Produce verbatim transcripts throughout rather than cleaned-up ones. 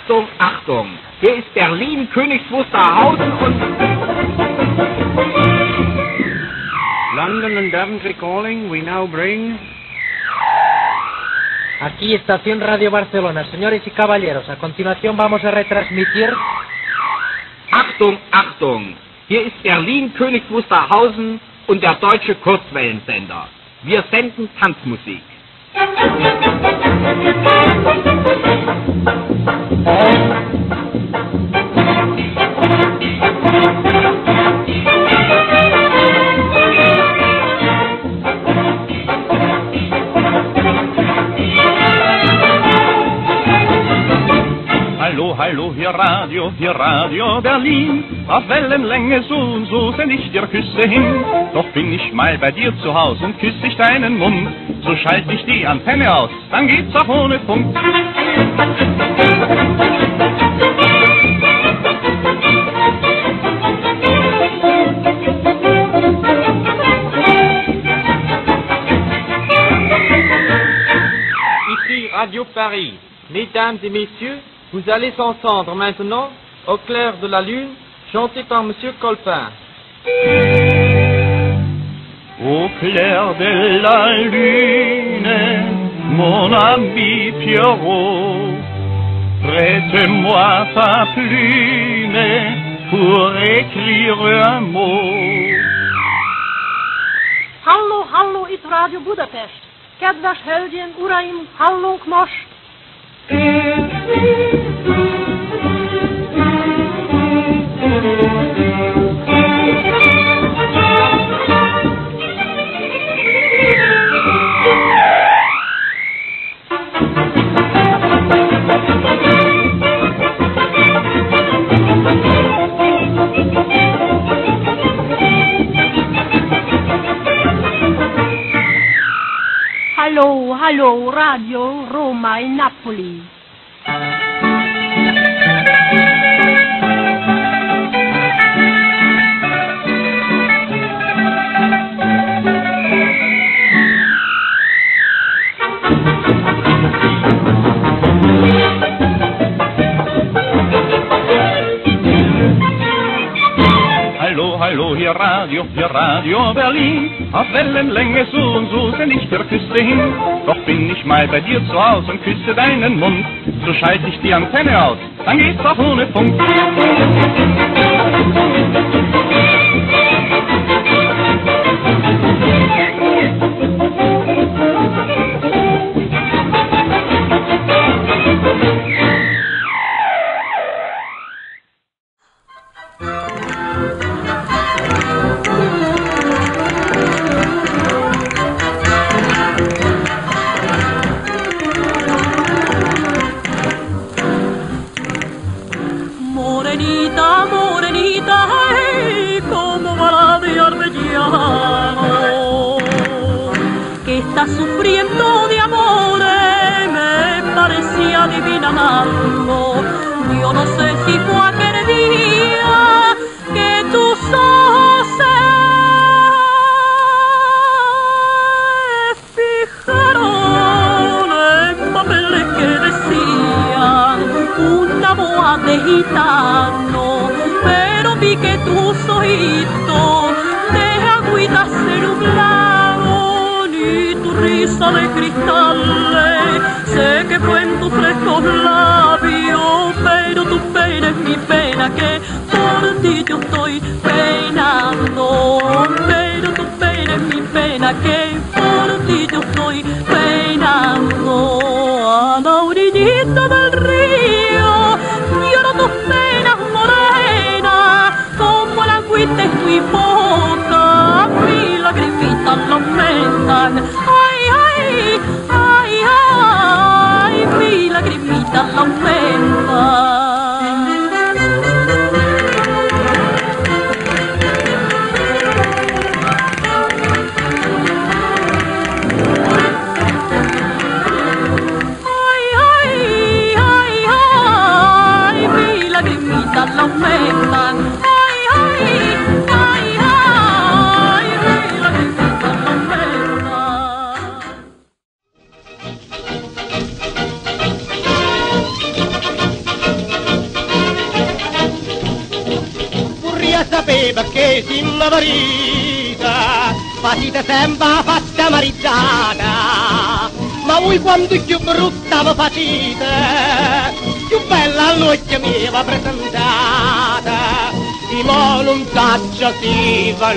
Achtung, Achtung! Hier ist Berlin, Königs Wusterhausen und... London and Daventry calling, we now bring... Aquí, Estación Radio Barcelona. Señores y caballeros, a continuación vamos a retransmitir... Achtung, Achtung! Hier ist Berlin, Königs Wusterhausen und der deutsche Kurzwellensender. Wir senden Tanzmusik. Hallo, hallo, hier Radio, hier Radio Berlin. Auf Wellenlänge so und so send ich dir Küsse hin. Doch bin ich mal bei dir zu Haus und küss ich deinen Mund. So schalte ich die Antenne aus, dann geht's auch ohne Funk. Ici Radio Paris. Mesdames et messieurs, vous allez s'entendre maintenant, au clair de la lune, chanté par Monsieur Colpin. Au clair de la lune, mon ami Pierrot, prête-moi ta plume pour écrire un mot. Hallo, hallo, itt Radio Budapest. Kedves hölgyeim, uraim, hallunk most! Hallo, hallo, Radio Roma e Napoli. Hallo, hallo, hier Radio, hier Radio Berlin. Auf Wellenlänge so und so send ich dir Küsse hin. Doch bin ich mal bei dir zu Haus und küsse deinen Mund. So schalte ich die Antenne aus, dann geht's auch ohne Funk. Morenita, morenita, ay, como va de armellano, que está sufriendo de amores, me parecía divina mano. Yo no sé si fue aquel día que tus ojos se fijaron en papeles que decían una boa de gitano, pero vi que tus ojitos de agüita se nublaron y tu risa de cristales sé que fue en tus frescos labios, pero tu pena es mi pena que por ti yo estoy penando, pero tu pena es mi pena que por ti yo estoy penando. A la orillita del río lloro tus penas morenas, como el agüita es muy poca, mi lagrimitas lo aumentan. Ay, ay, ay, ay. medesima varita, facite sempre la faccia marizzata, ma voi quando più brutta vi facite, più bella all'occhio mia va presentata, i mo non taccia si va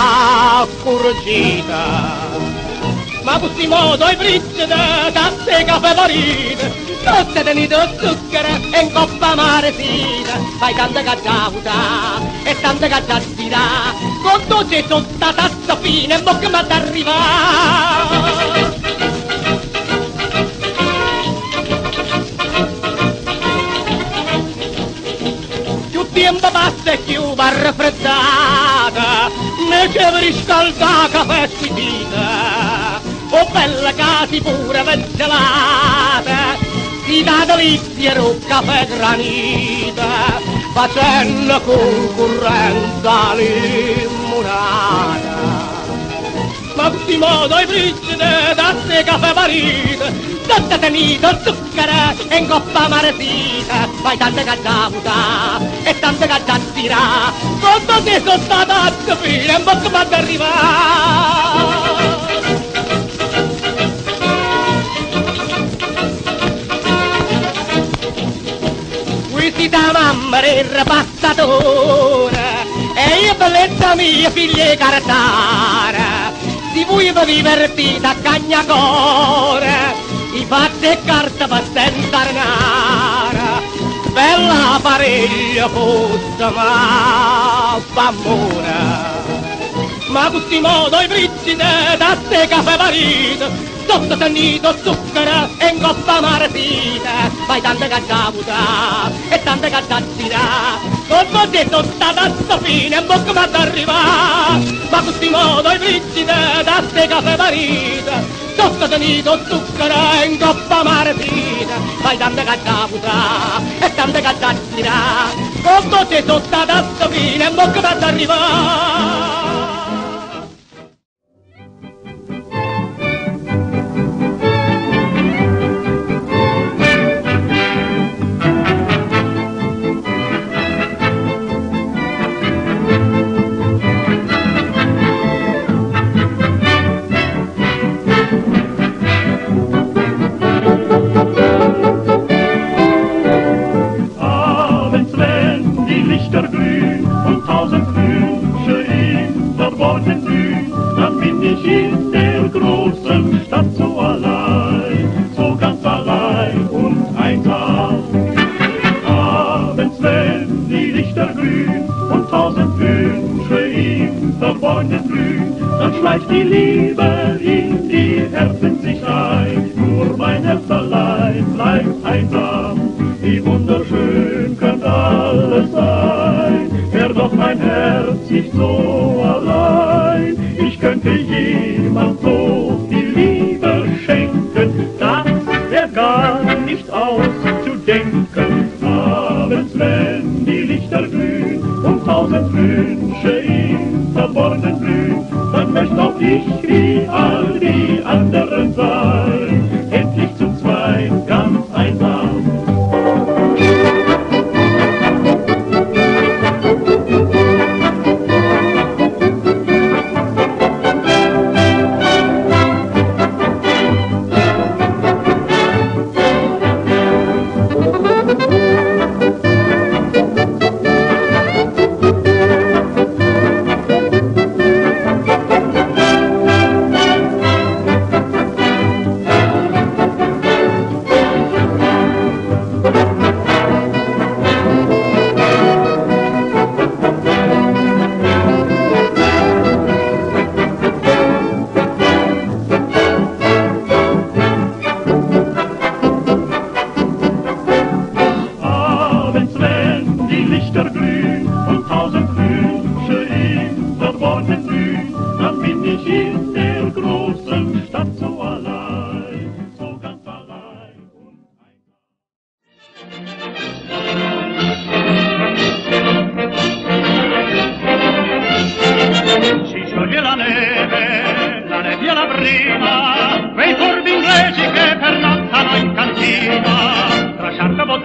accurgita. Ma così modo i bricci da tasse caffè varite, tutte tenite zucchero e in coppa maresita, fai tante cacciauta e tante cacciatira, con dolce tutta tazza fine e bocca ma d'arrivare. Più tempo passa e più va raffreddata, ne c'è per riscaldare caffè squisita. Oh bella casi pure ventilata, si dà delizia un caffè granita, facendo concorrenza limonata. Ma così modo i bricide da se caffè varite, tutte tenite zucchero e in coppa maresita, fai tante cacciauta e tante cacciatira, quando ti sono stata a capire un po' come arrivare. Da mamma era passatore e io bellezza mia figlia caratara, si voi vi divertite a cagnacore, i fatti e carta per senza renara, bella pariglia fosse ma f'amore. Ma così modo i bricide da se caffè varite, sotto tenito zucchero e in coppa maresita, fai tante cacciauta e tante cacciatira, con voi tutta tazza fine e bocca ma d'arrivare. Ma così modo i bricide da se caffè varite, sotto tenito zucchero e in coppa maresita, fai tante cacciauta e tante cacciatira, con voi tutta tazza fine e bocca ma d'arrivare. Die Liebe in die Herzen sich ein, nur mein Herz allein bleibt einsam. Wie wunderschön könnte alles sein, wär doch mein Herz nicht so allein. Ich könnte jemand so die Liebe schenken, das wär gar nicht auszudenken. Abends, wenn die Lichter glühen und tausend Wünsche im Verborgenen blühen, dann möcht auch ich wie all die anderen sein, endlich zu zweit ganz einsam.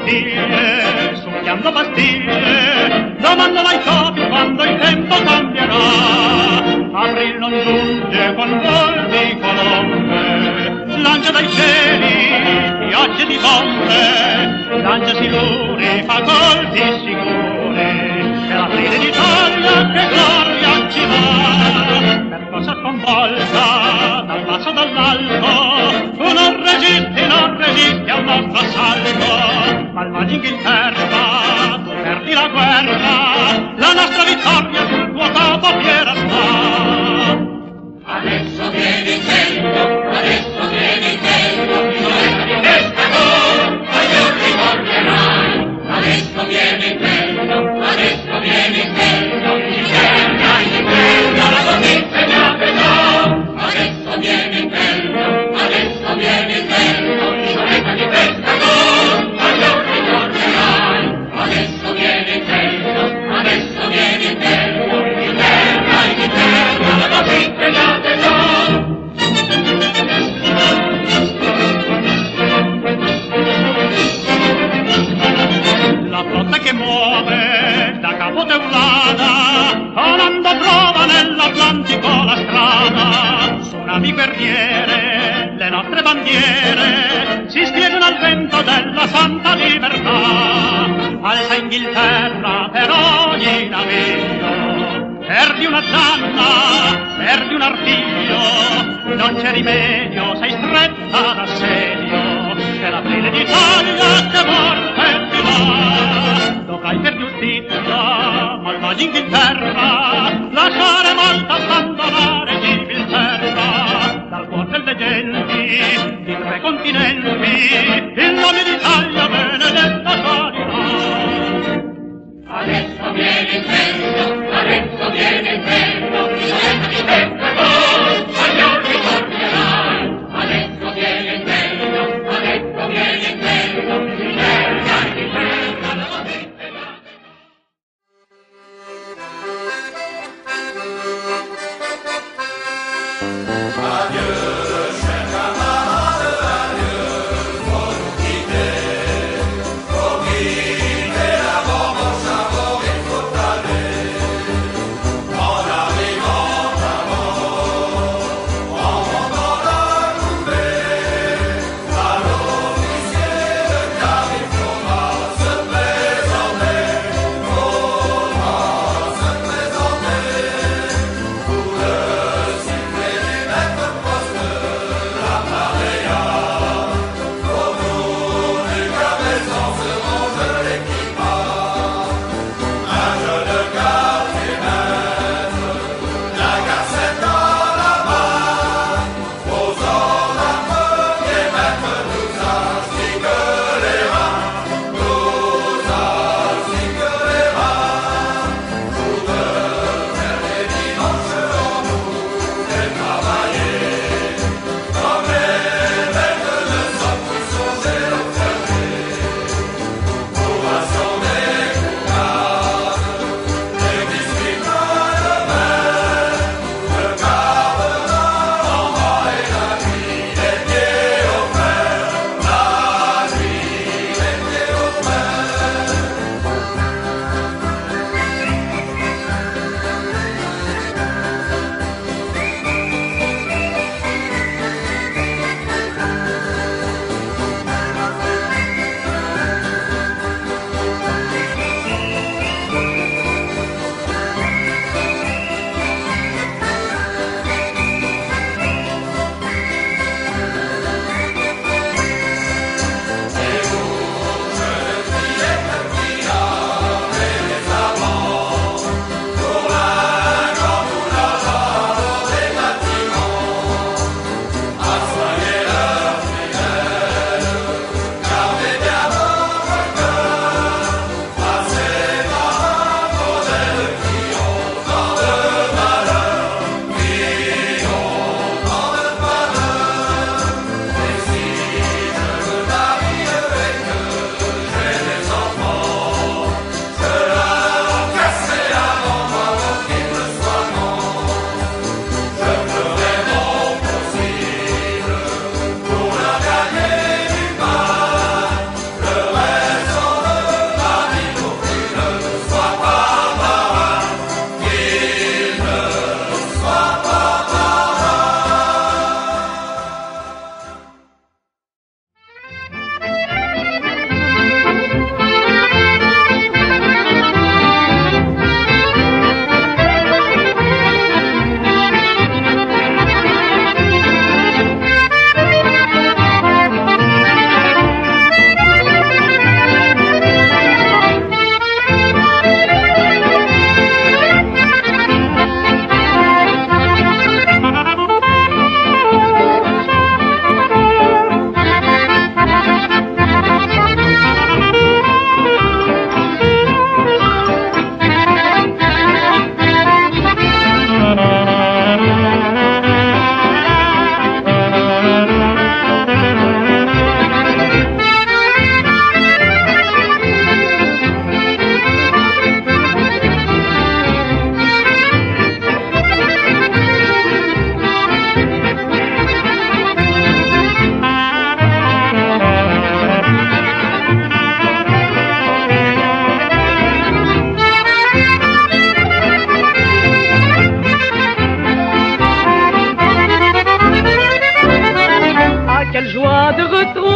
bottiglie, domando mai so quando il tempo cambierà. città. April non giunge con vol di colombe, lancia dai cieli piogge di bombe, lancia siluri, fa colpi sicuri, e l'aprile d'Italia che gloria ci va. Per cosa sconvolta, dal basso dall'alto, tu non resisti, non resisti al nostro assalto. Malvagia Inghilterra, tu perdi la guerra, la nostra vittoria sul tuo capo fiera sta. Adesso viene il vento, adesso viene il vento, violetta di testa tu, a io ricorderai. Adesso viene il vento, adesso viene il vento, in terra, in terra, la tua insegnate no. Adesso viene il vento, adesso viene il vento, violetta di testa tu, a io ricorderai. Adesso viene il vento, adesso viene il vento, in terra, in terra, la tua insegnate no. La flotta che muove da Capo Teulada, volando trova nell'Atlantico la strada. Su navi guerriere, le nostre bandiere si spiegano al vento della santa libertà. Alza Inghilterra per ogni naviglio, perdi una zanna, perdi un artiglio, non c'è rimedio, sei stretta d'assedio, che l'aprile d'Italia che morte ti va. Dovrai per giustizia, malvagia Inghilterra, lasciare Malta, abbandonare Gibilterra. Dal cuore delle genti, di tre continenti, il nome d'Italia benedetta salirà. Adesso viene il vento, adesso viene il vento, violetta di testa tu, a io ricorderai. Adesso viene il vento, adesso viene il vento, in terra, in terra, la tua Adieu,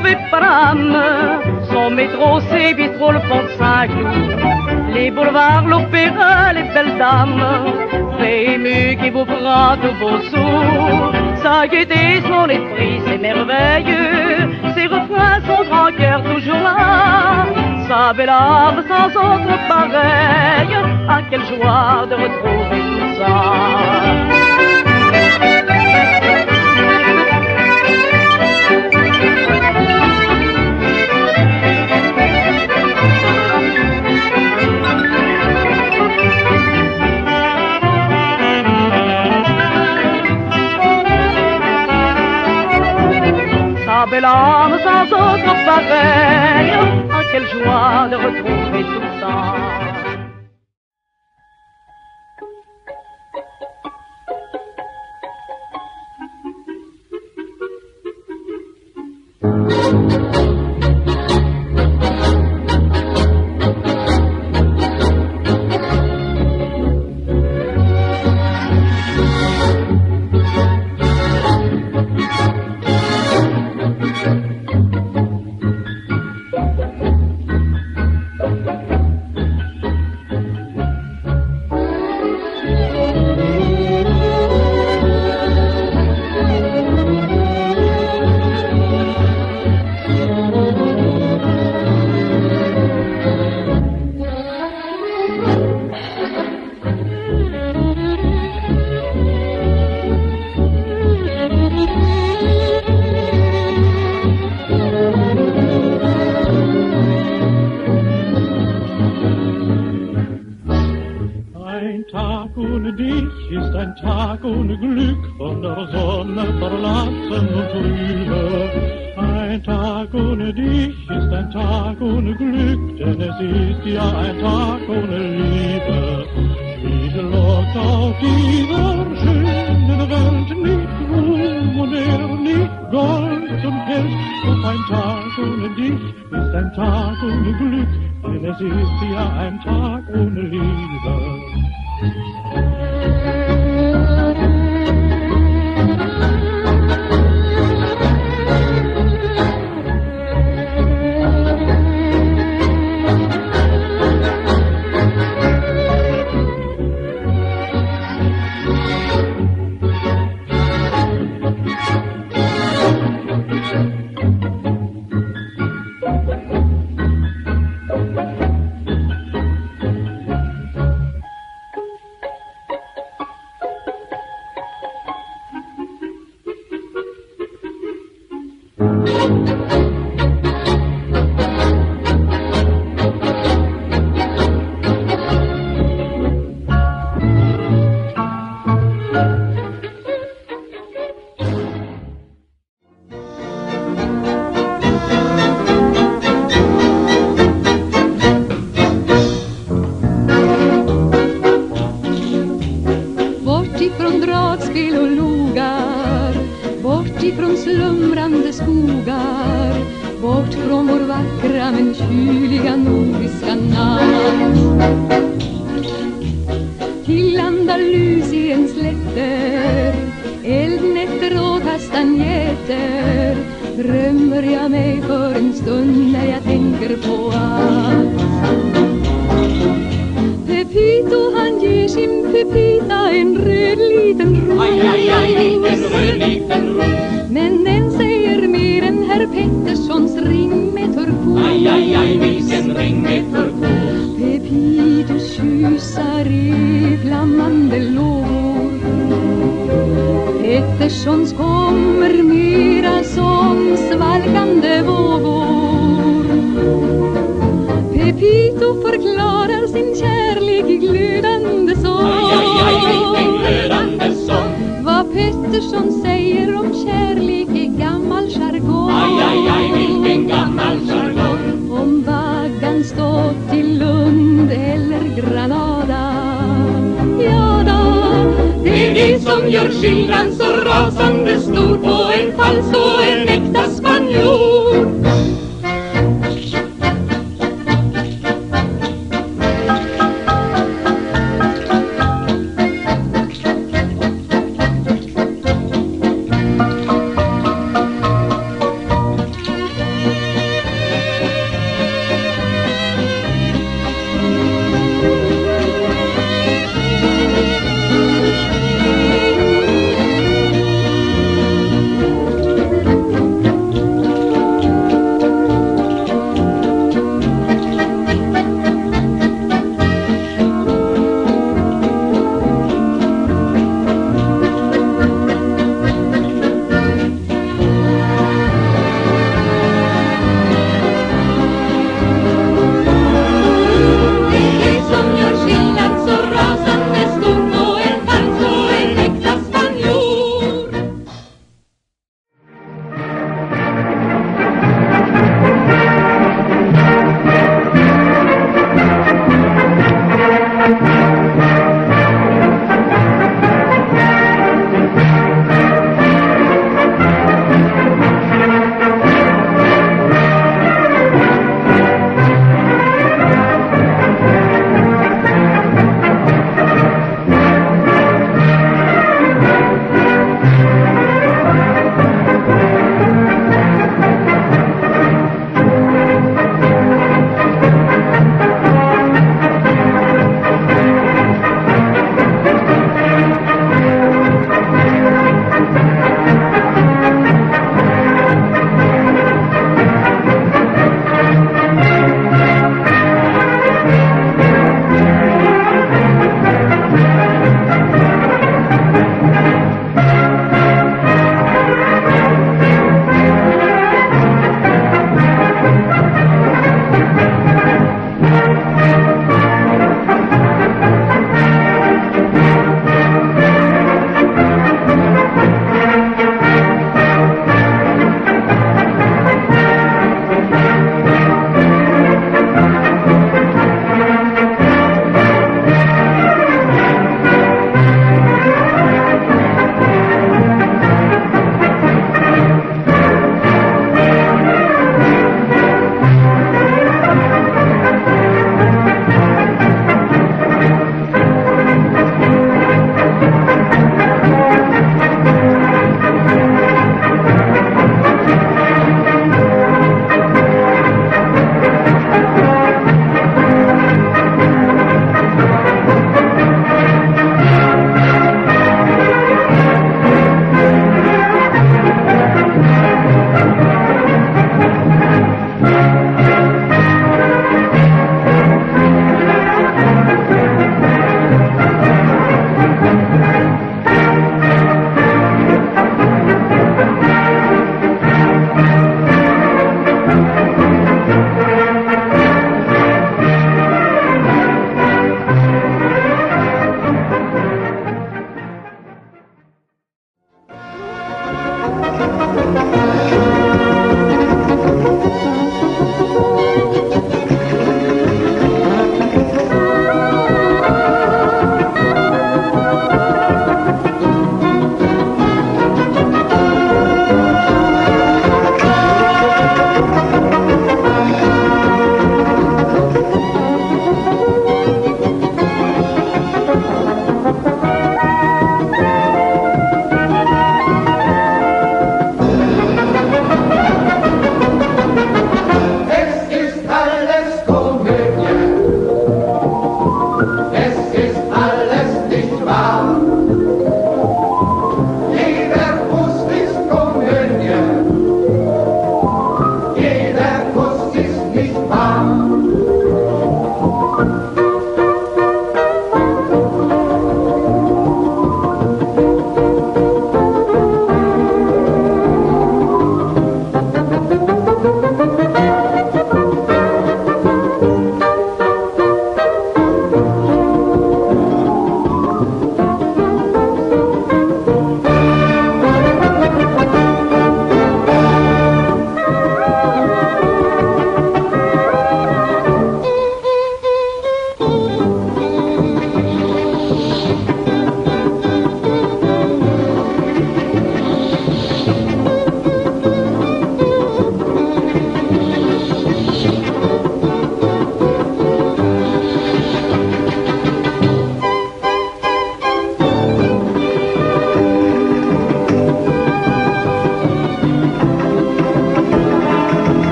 mauvais parame. Son métro, c'est bistrot, le pont de Saint-Cloud, les boulevards, l'opéra, les belles dames. P M U qui vous prend tous vos sous, sa gaieté, son esprit, c'est merveilleux. Ses refrains, son grand cœur toujours là, sa belle âme sans autre pareil. Ah, quelle joie de retrouver tout ça. Sa belle âme sans autre pareil. Ah, quelle joie de retrouver tout ça.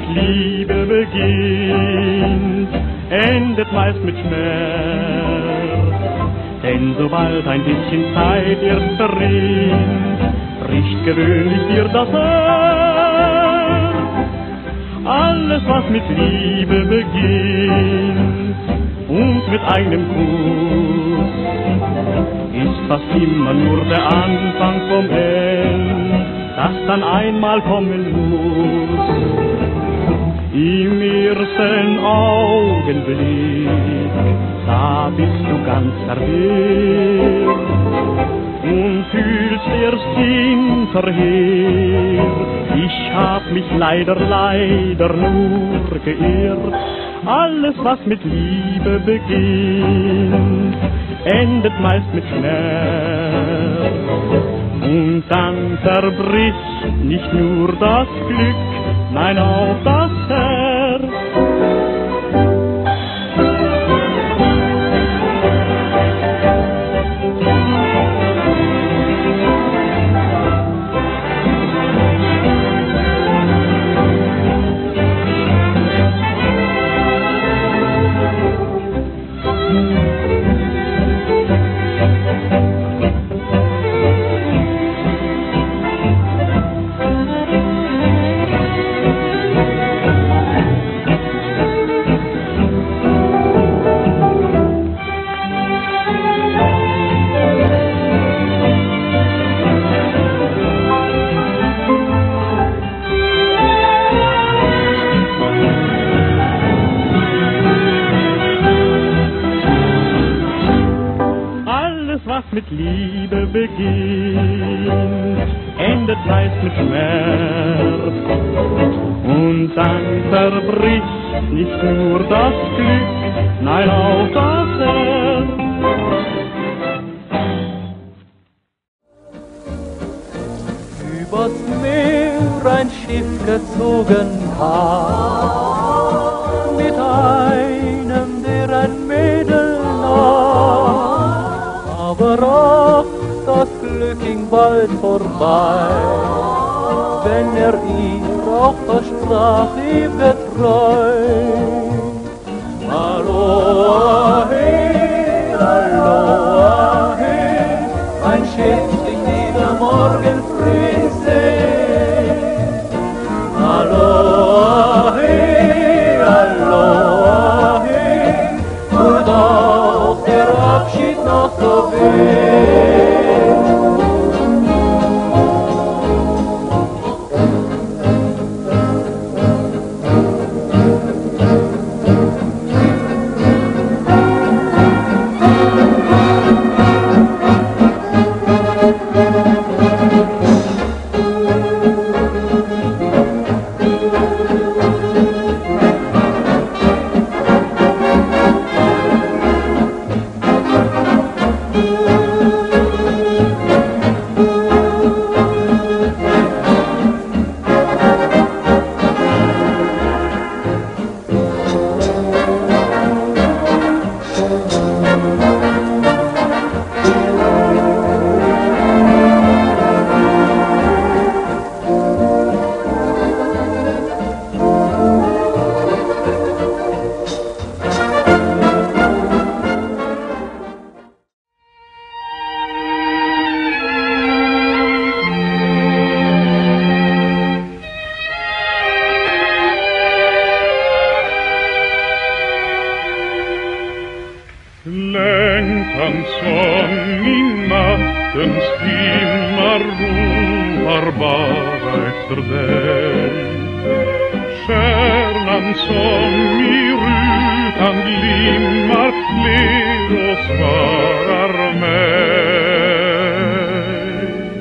Liebe beginnt, endet meist mit Schmerz. Denn sobald ein bisschen Zeit erst verrinnt, bricht gewöhnlich dir das Herz. Alles, was mit Liebe beginnt und mit einem Kuss, ist fast immer nur der Anfang vom Ende, das dann einmal kommen muss. Im ersten Augenblick, da bist du ganz verwirrt und fühlst erst hinterher, ich hab mich leider, leider nur geirrt. Alles, was mit Liebe beginnt, endet meist mit Schmerz. Und dann zerbricht nicht nur das Glück, nein auch das Herz. Mit Liebe beginnt, endet meist mit Schmerz. Und dann zerbricht nicht nur das Glück, nein auch das Herz. Übers Meer ein Schiff gezogen kam, mit einem, der ein Mädel nahm. Aber ach, das Glück ging bald vorbei, wenn er ihr auch versprach, ihm getreu. Aloha, hey, aloha, hey, ein Schiff ging wieder morgen früh ins See. Aloha, hey, aloha, hey, und auch der Abschied noch so canzon in nattens timmar ropar bara efter dig. Stjärnan som i rutan glimmar ler och svarar mig.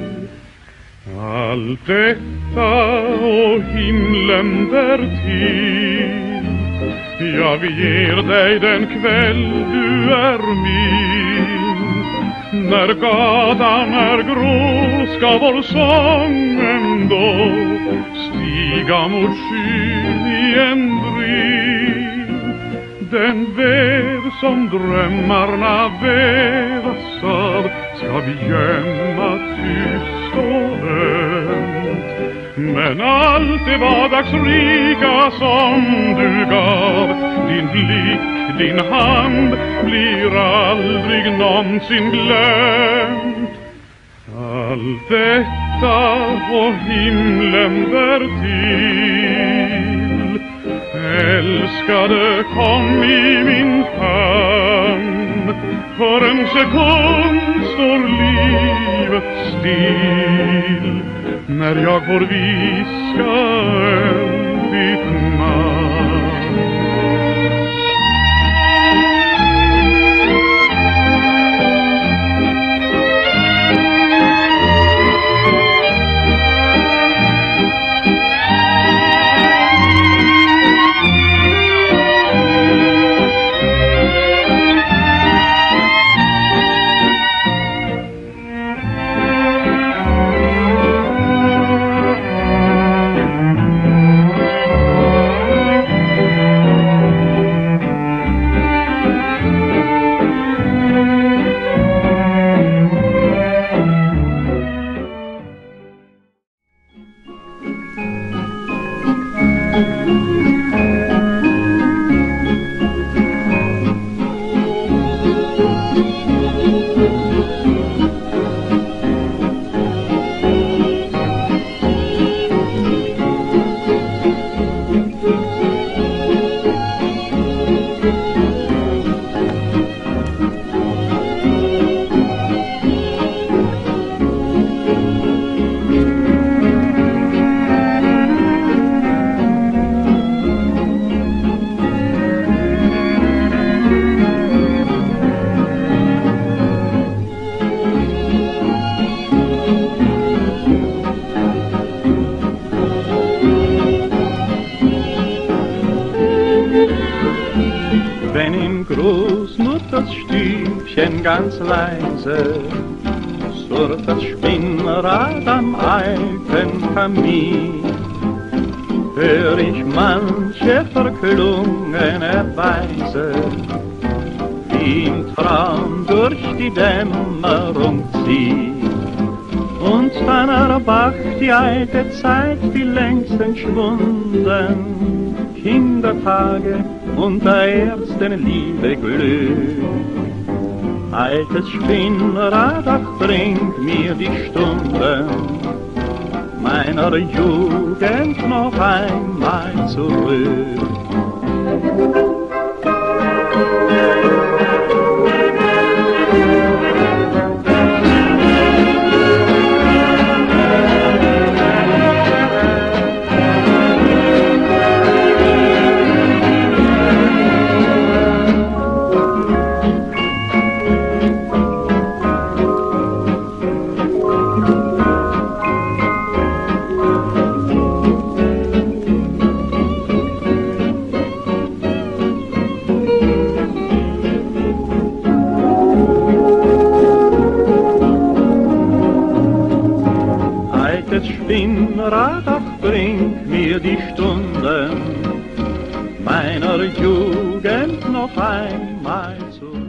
Allt detta och himlen därtill, jag ger dig den kväll du är min. När gatan är grå ska vår sång ändå stiga mot skyn i en brinn. Den väv som drömmarna vävas av ska vi gömma tyst och ömt. Men allt det vardagsrika som du gav, din blick, din hand, blir aldrig någonsin glömt. Allt detta och himlen därtill, älskade, kom i min famn. För en sekund står livet still, när jag får viska än ditt namn. Großmutters Stübchen ganz leise surrt das Spinnrad am alten Kamin. Hör ich manche verklungene Weise, wie im Traum durch die Dämmerung zieht. Und dann erwacht die alte Zeit, die längst entschwunden, Kindertage und der ersten Liebe Glück. Altes Spinnrad, ach, bringt mir die Stunden meiner Jugend noch einmal zurück. Spinnrad, ach, bringt mir die Stunden meiner Jugend noch einmal zurück.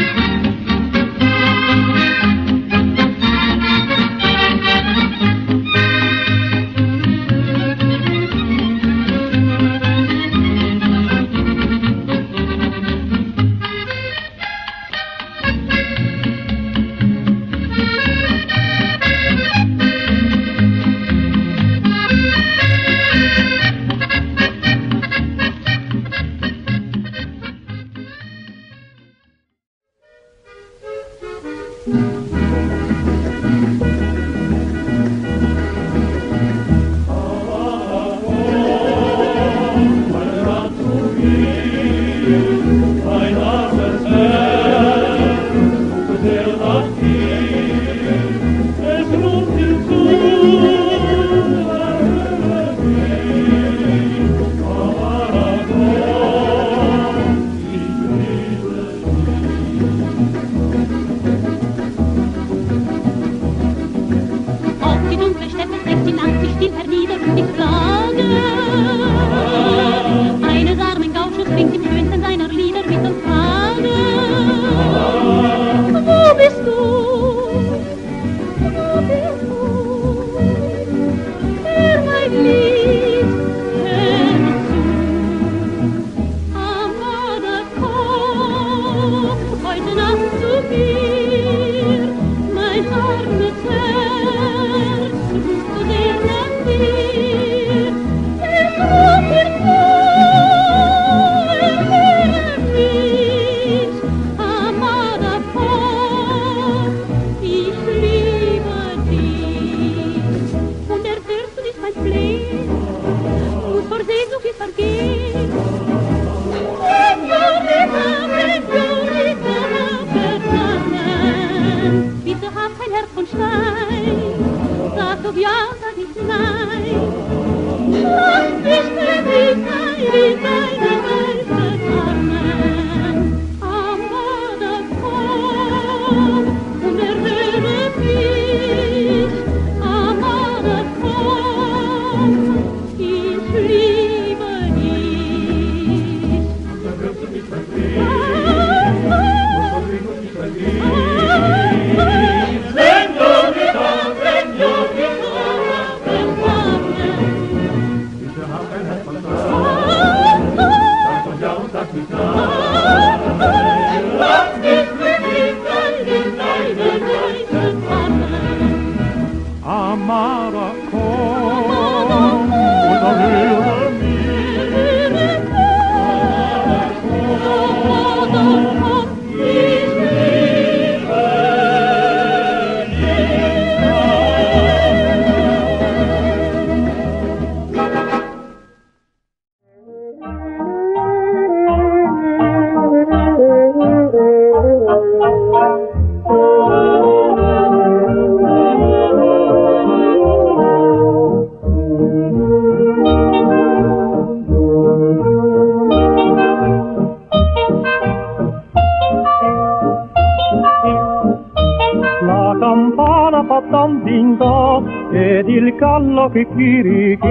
ed il gallo che chirichi,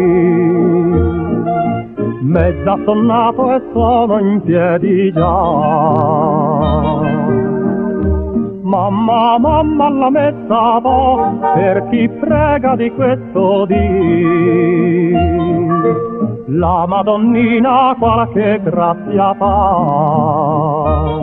mezza sonnato e sono in piedi già. Mamma, mamma, la messa va per chi prega di questo dì. La Madonnina qualche grazia fa.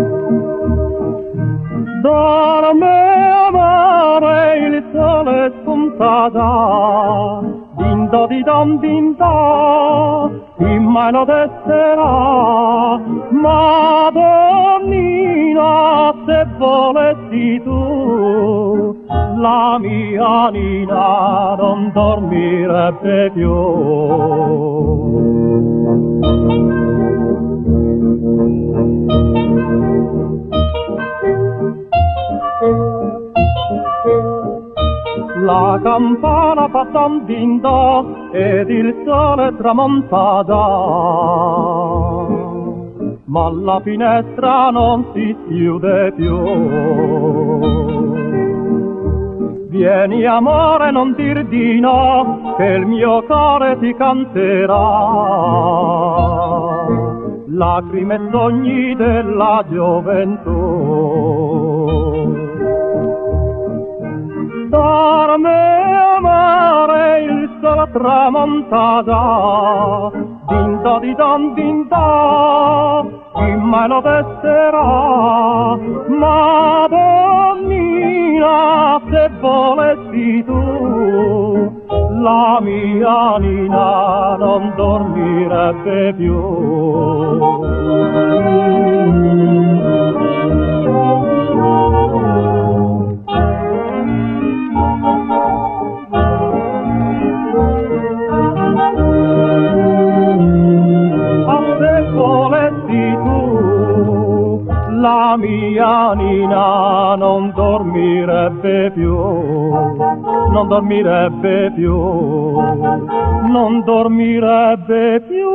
Dorme amore, il sole spunta già, dindo di don dinda, in mano desserà. Madonnina, se volessi tu, la mia Nina non dormirebbe più. La campana fa don din do ed il sole tramonta già, ma la finestra non si chiude più. Vieni amore, non dir di no, che il mio cuore ti canterà. lacrime e sogni della gioventù. Dorme amare il sole tramontata, dinda di dan dinda, chi mai lo vesserà, ma donnina se volessi tu, la mia Nina non dormirebbe più. La mia Nina non dormirebbe più, non dormirebbe più, non dormirebbe più.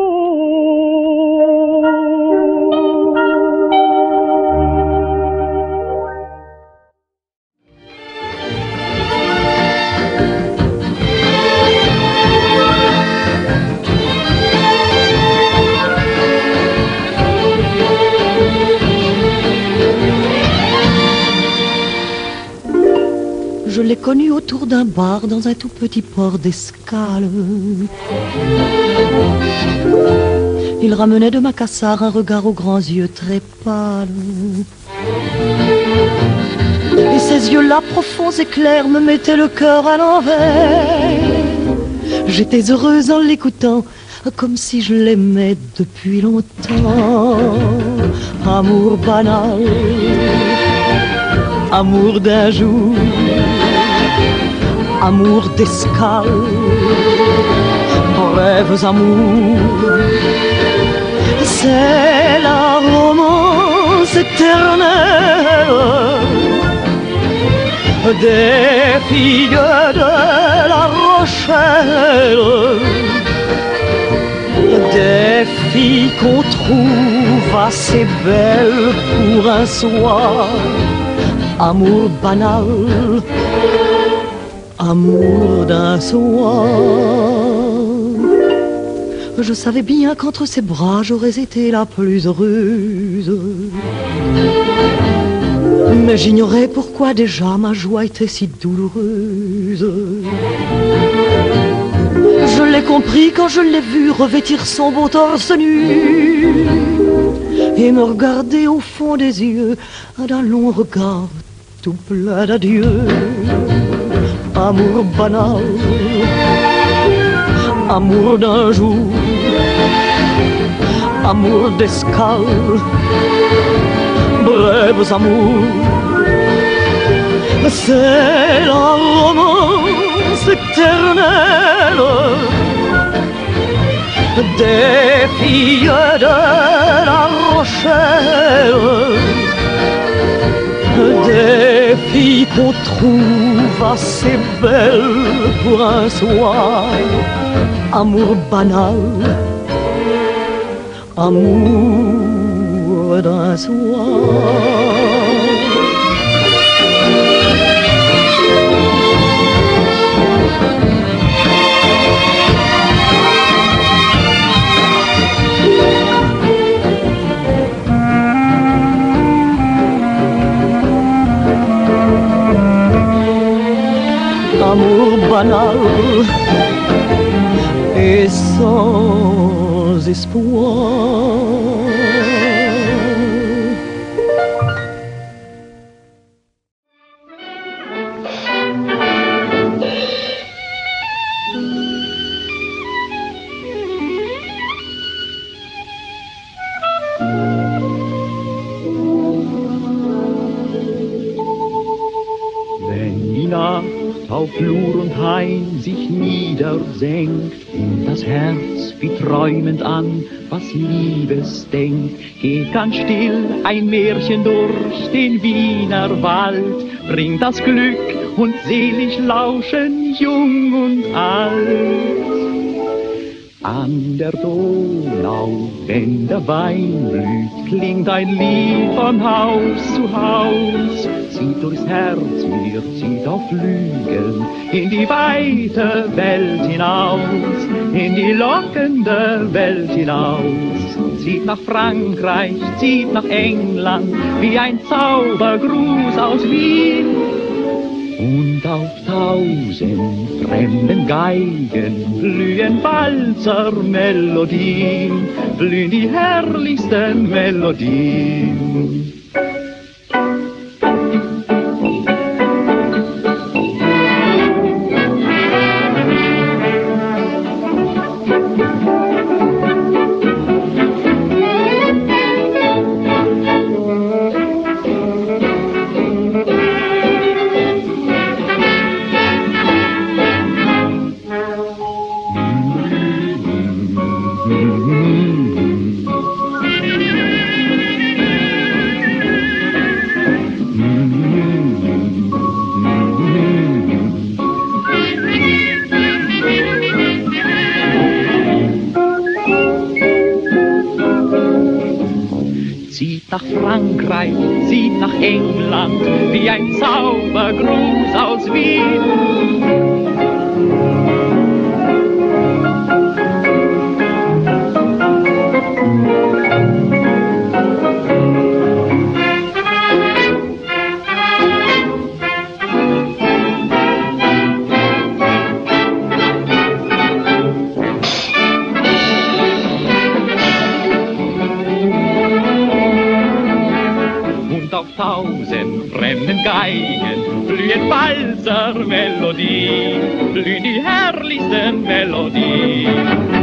Je l'ai connu autour d'un bar dans un tout petit port d'Escale. Il ramenait de Macassar un regard aux grands yeux très pâles. Et ses yeux-là profonds et clairs me mettaient le cœur à l'envers. J'étais heureuse en l'écoutant, comme si je l'aimais depuis longtemps. Amour banal, amour d'un jour, amour d'escale, brèves amours. C'est la romance éternelle des filles de la Rochelle, des filles qu'on trouve assez belles pour un soir. Amour banal, amour d'un soir. Je savais bien qu'entre ses bras j'aurais été la plus heureuse, mais j'ignorais pourquoi déjà ma joie était si douloureuse. Je l'ai compris quand je l'ai vu revêtir son beau torse nu et me regarder au fond des yeux d'un long regard tout plein d'adieu. Amour banal, amour d'un jour, amour d'escale, brèves amours. C'est la romance éternelle des filles de la Rochelle, des filles qu'on trouve assez belles pour un soir. Amour banal, amour d'un soir. Amour banal et sans espoir. Auf Flur und Hain sich niedersenkt und das Herz wie träumend an, was Liebes denkt, geht ganz still ein Märchen durch den Wiener Wald, bringt das Glück und selig lauschen jung und alt. An der Donau, wenn der Wein blüht, klingt ein Lied von Haus zu Haus. Zieht durchs Herz, mir zieht auf Flügeln in die weite Welt hinaus, in die lockende Welt hinaus. Zieht nach Frankreich, zieht nach England, wie ein Zaubergruß aus Wien. Und auf tausend fremden Geigen blühen Walzermelodien, blühen die herrlichsten Melodien. Zieht nach Frankreich, zieht nach England, wie ein Zaubergruß aus Wien. Auf tausend fremden Geigen blühen Walzermelodien, blühen die herrlichsten Melodien.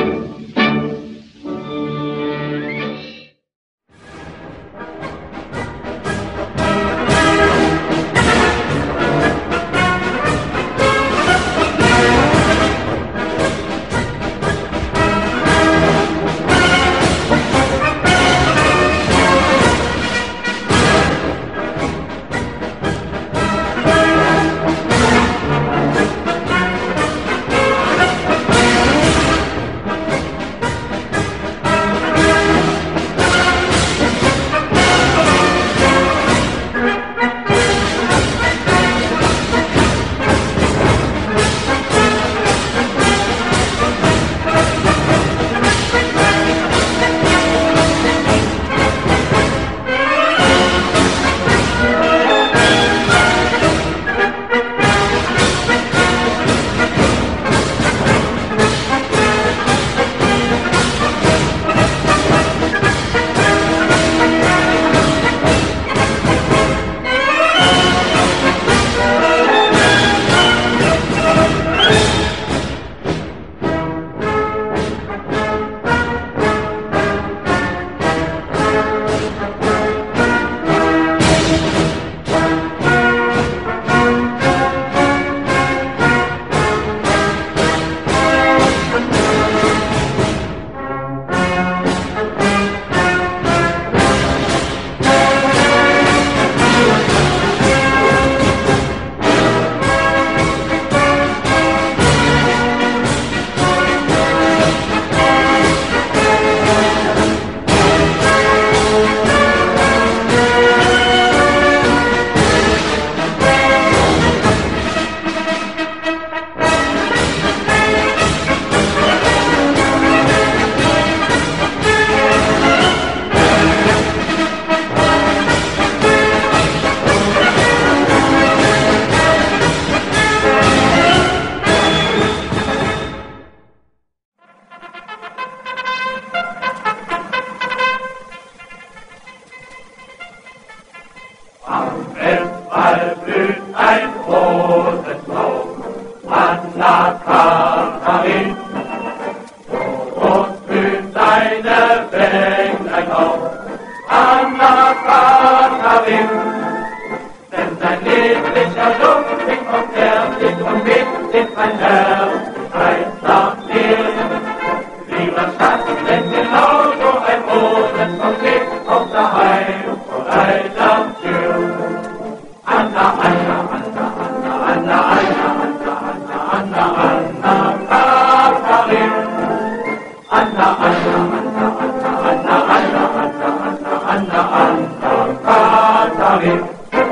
Denn sein lieblicher Duft klingt und zärtlich und weht in mein Herz, heißt nach dir. Lieber Schatz, denn genau so ein Rosenstrauß steht auch daheim vor deiner Tür. Anna, Anna, Anna, Anna, Anna, Anna, Anna, Anna, Anna, Anna. Karin.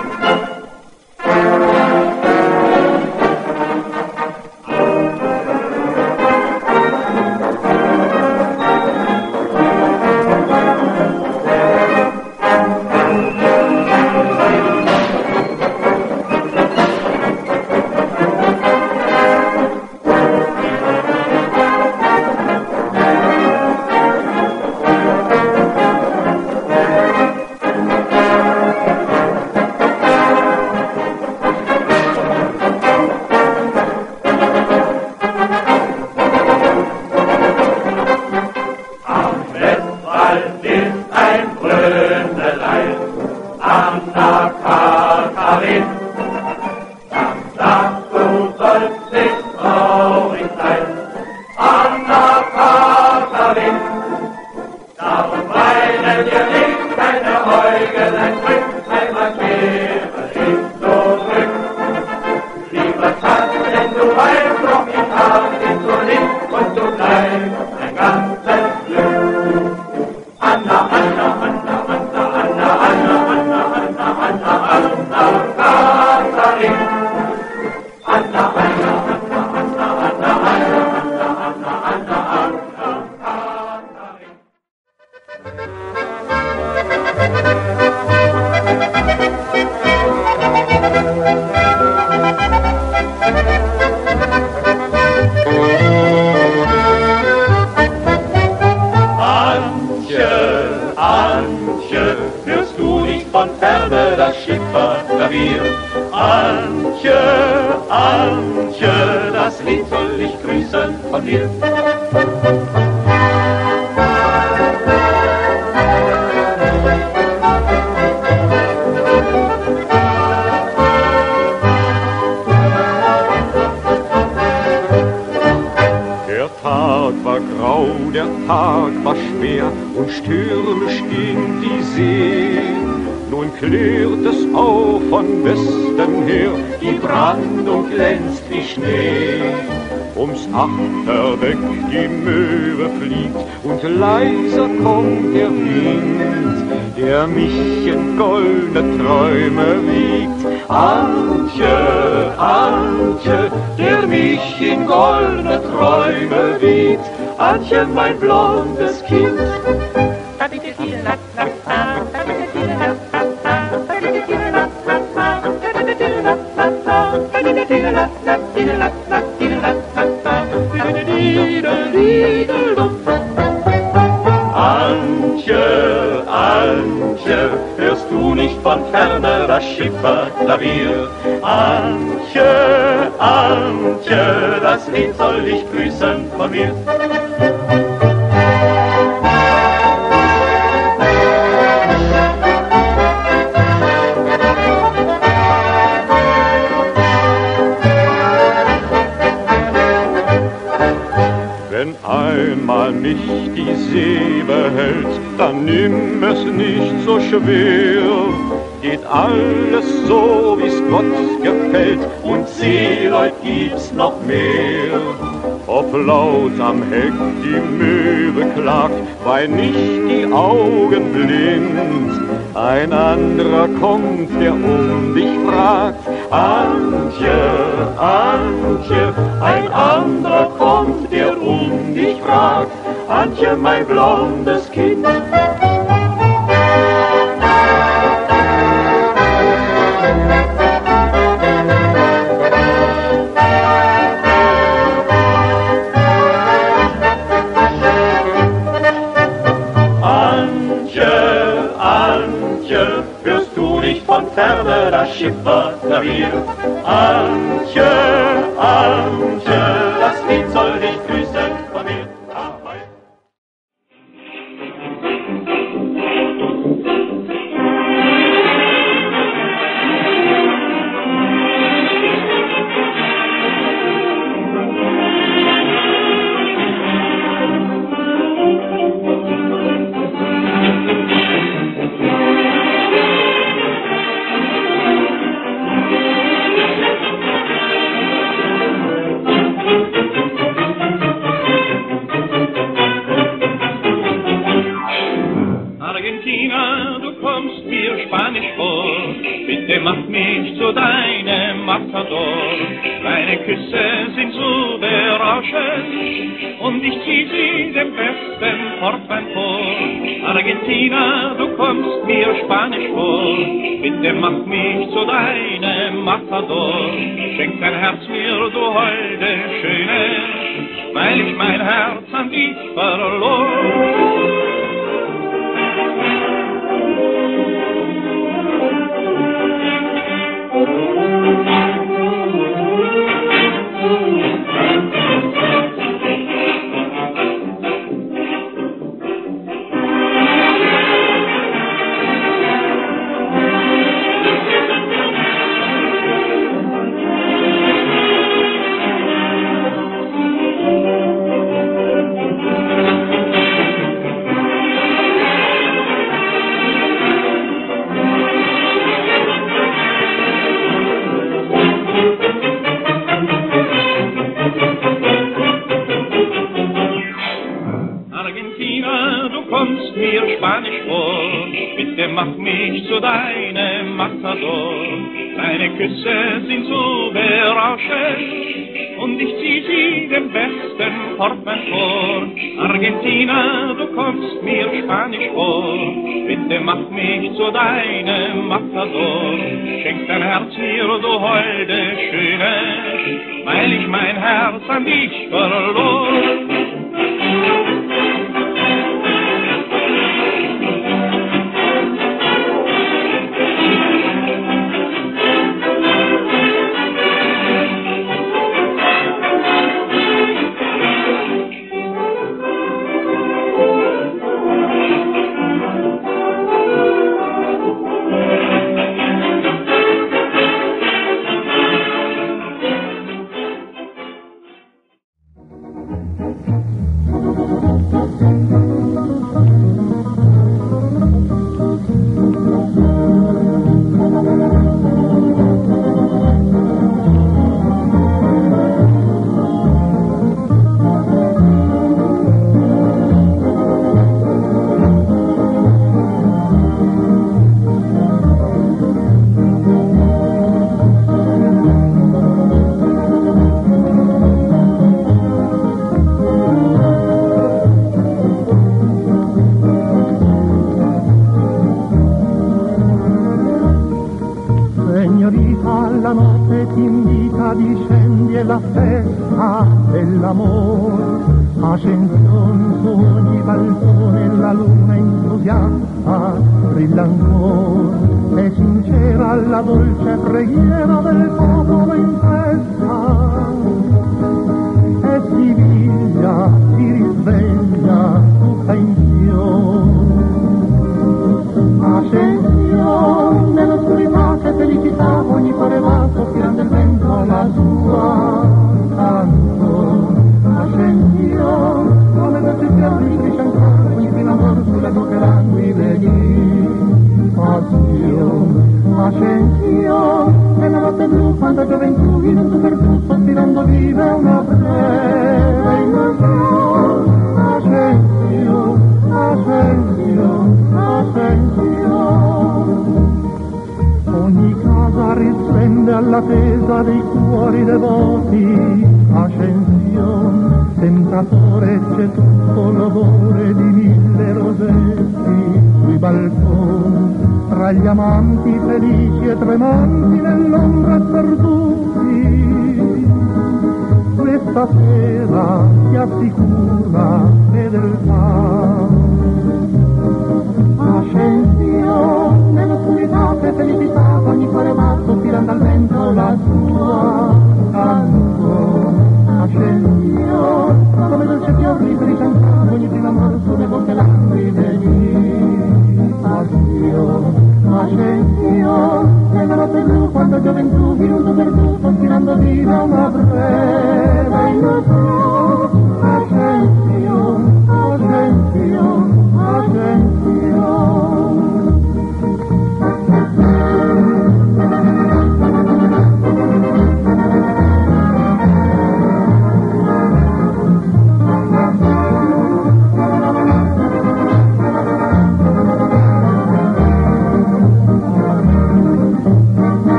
Achterdeck die Möwe fliegt und leiser kommt der Wind, der mich in goldene Träume wiegt. Antje, Antje, der mich in goldene Träume wiegt. Antje, mein blondes Kind. Antje, Antje, hörst du nicht von ferne das Schifferklavier? Antje, Antje, das Lied soll dich grüßen von mir. Wenn einmal mich die See behält, dann nimm es nicht so schwer. Geht alles so, wie's Gott gefällt, und Seeleut gibt's noch mehr. Ob laut am Heck die Möwe klagt, weil nicht die Augen blind. Ein anderer kommt, der um dich fragt. Antje, Antje, ein anderer kommt, der um dich fragt. Antje, mein blondes Kind. Antje, Antje, hörst du nicht von ferne das Schifferklavier? Antje, Antje, das Lied soll dich grüßen von mir. Ahoi. Bitte mach mich zu deinem Matador. Deine Küsse sind so berauschend und ich zieh sie dem besten Portwein vor. Argentina, du kommst mir Spanisch vor. Bitte mach mich zu deinem Matador. Schenk dein Herz mir, du holde Schöne, weil ich mein Herz an dich verlor. Mach mich zu deinem Matador. Deine Küsse sind so berauschend und ich zieh sie dem besten Portwein vor. Argentina, du kommst mir Spanisch vor. Bitte mach mich zu deinem Matador. Schenk dein Herz mir, du holde Schöne, weil ich mein Herz an dich verlor. All'attesa dei cuori devoti, Ascension, tentatore c'è tutto l'odore di mille rosetti sui balconi, tra gli amanti felici e tremanti nell'ombra sperduti. Questa sera ti assicura fedeltà. Ascension, nell'oscurità che felicità, ogni cuore va sospirando al vento la sua canzone. Ascension, come dolce fior liberi cantando ogni primo amor sulle bocche languide di passione. Ascension, nella notte blu quando gioventù minuto perduto sospirando viva una breve illusione. Ascension, ascension, ascension.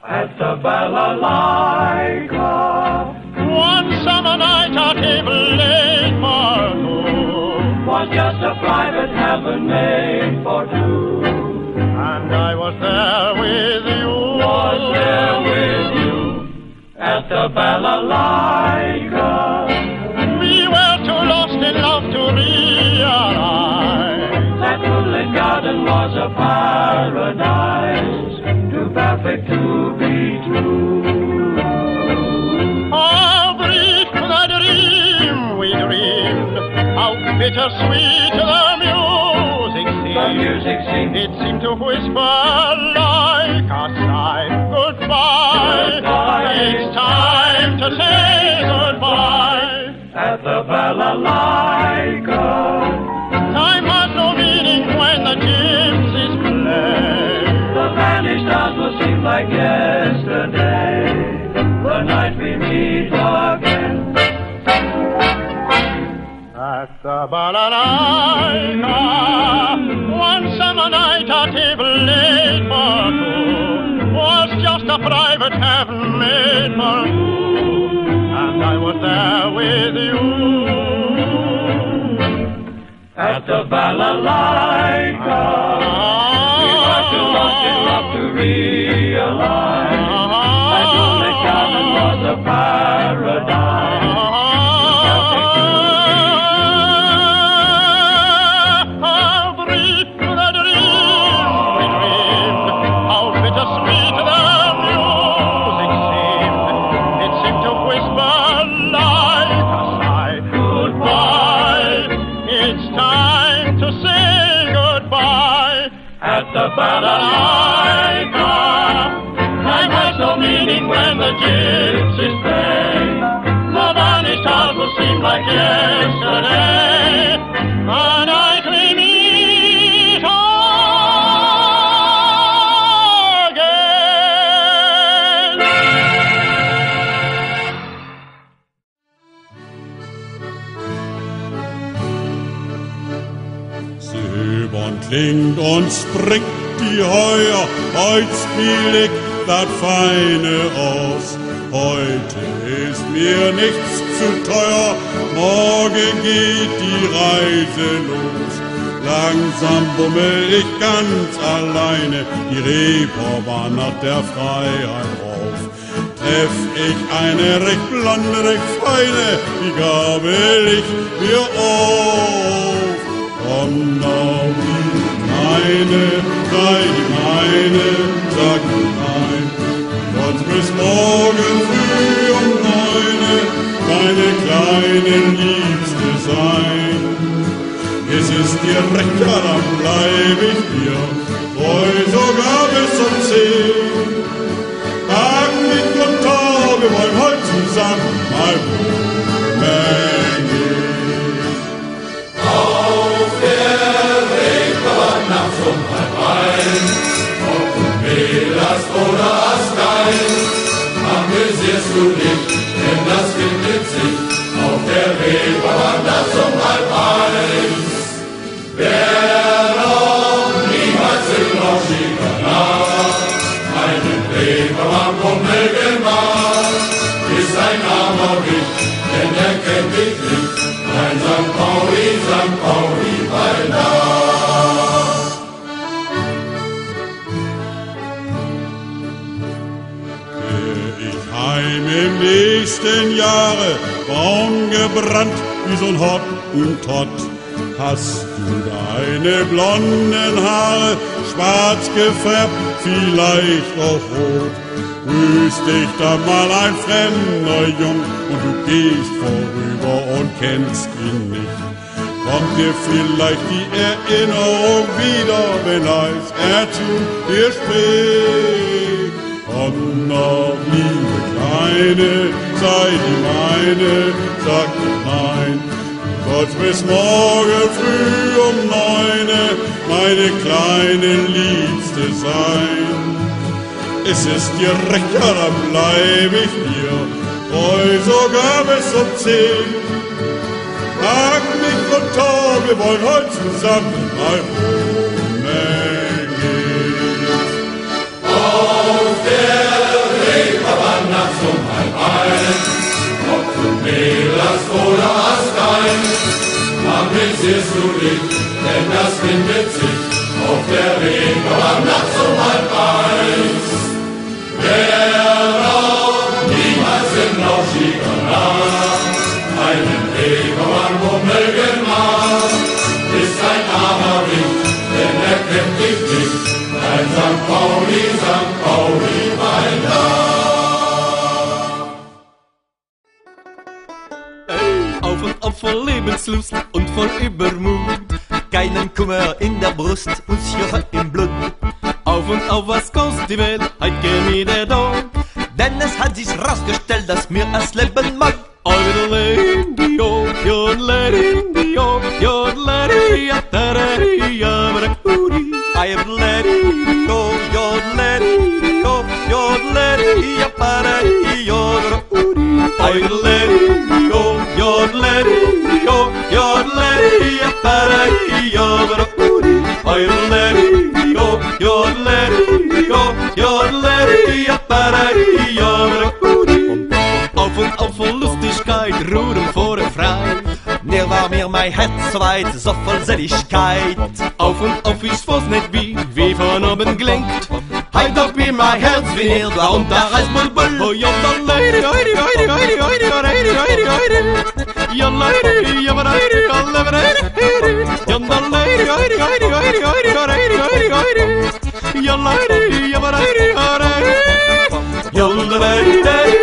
at the Balalaika. One summer night our table laid for two was just a private heaven made for two. And I was there with you, was there with you at the Balalaika. We were too lost in love to realize that Woodland Garden was a paradise, too perfect to be true. How brief the dream we dreamed, how bittersweet the music seemed. The music seemed, it seemed to whisper like a sigh, goodbye. Goodbye. It's time to say goodbye at the Balalaika. Time has no meaning when the gypsies play. The vanished stars will seem like yesterday, the night we meet again. At the Balalaika, one summer night our table laid for two was just a private heaven made for two, and I was there with you at the Balalaika. We were too lost in love to realize that Woodland Garden was a paradise. The Balalaika. Time has no meaning when the gypsies play. The vanished stars will seem like yesterday. A night we meet again. Silbern klingt und springt die Heuer, heut spiel ich dat Feine aus. Heute ist mir nichts zu teuer, morgen geht die Reise los. Langsam bummel ich ganz alleine die Reeperbahn nach der Freiheit rauf. Treff ich eine recht blonde, recht feine, die gabel ich mir auf. Komm doch, meine, sei die meine, sag nein. Gott bis morgen früh um neune, meine kleine Liebste sein. Es ist dir recht, ja, dann bleib ich dir treu, sogar bis um zehn. Tag, Nacht und Tag, wir wollen heute zusammen mal wohnen gehen. Auf der Reeperbahn nachts um halb eins, ob du Mehl hast oder Astein, amüsierst du dich, denn das findet sich auf der Reeperbahn nachts um halb eins. Wer noch niemals in Roskilde einen Reeperbahn-Bummel gemacht, ist ein armer Wicht, denn er kennt dich nicht, ein Sankt Pauli, Sankt Pauli bei Nacht. Wär ich heim im nächsten Jahre, braun gebrannt wie so'n Hottentott, hast du deine blonden Haare schwarz gefärbt, vielleicht auch rot. Grüßt dich da mal ein fremder Jung und du gehst vorüber und kennst ihn nicht. Kommt dir vielleicht die Erinnerung wieder, wenn als er zu dir spricht. Komm doch, liebe Kleine, sei die meine, sag nein. Gott bis morgen früh um neune, meine kleine Liebste sein. Es ist dir recht, ja, dann bleib ich dir treu, sogar bis um zehn. Tag, Nacht und Tag, wir wollen heute zusammen mal wohnen gehen. Auf der interessierst du dich, denn das findet sich auf der Reeperbahn nachts um halb eins. Wer noch niemals im Lauschiger einen Reeperbahn-Bummel gemacht, ist ein armer Wicht, denn er kennt dich nicht, ein Sankt Pauli, Sankt Pauli, mein Hey, auf und auf voll Lebenslust und voll Übermut, keinen Kummer in der Brust und Joche im Blut. Auf und auf, was kostet die Welt, heut geh mir der Tag, denn es hat sich rausgestellt, dass mir das Leben mag. Yodeling-dio, yodeling-dio, yodeling-ya-da-da-di-ya-ba-da-udi. Yodeling-dio, yodeling-dio, yodeling-ya-ba-da-di-ya-ba-da-udi. Yodeling-dio, yodeling-dio, yodeling-ya-ba-da-di-ya-ba-da-udi. Yodeling-dio, yodeling-dio, yodeling-ya-ba-da-di-ya-ba-da-udi. Auf und auf voll Lustigkeit, Rudem vor dem Frei. Mir war mir mein Herz so weit, so voll Seligkeit. Auf und auf, ich weiß nicht wie, wie von oben klingt. Halt auf wie mein Herz, wie ihr da unter als Bulbul. Oh, ja, dann lady, lady, lady, lady, lady, lady, lady, lady. Ja, lady, ja, lady, ja, lady, ja, dann lady, lady, lady, lady, lady, lady, lady, lady. Ja, lady, ja, lady, ja, lady. Ja, lady, lady,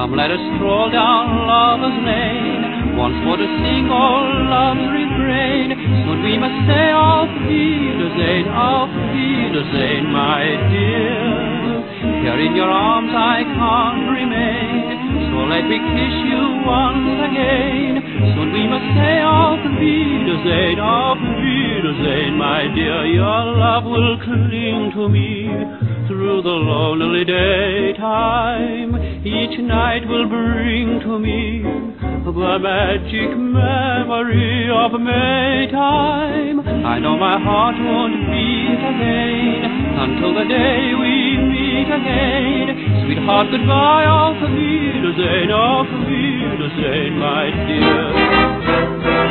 Come let us stroll down Lover's Lane, once more to sing old love's refrain. Soon we must say auf Wiedersehen, auf Wiedersehen, my dear. Here in your arms I can't remain, so let me kiss you once again. Soon we must say auf Wiedersehen, auf Wiedersehen, my dear. Your love will cling to me through the lonely daytime. Each night will bring to me the magic memory of Maytime. I know my heart won't beat again until the day we meet again. Sweetheart, goodbye, auf Wiedersehen, auf Wiedersehen, my dear.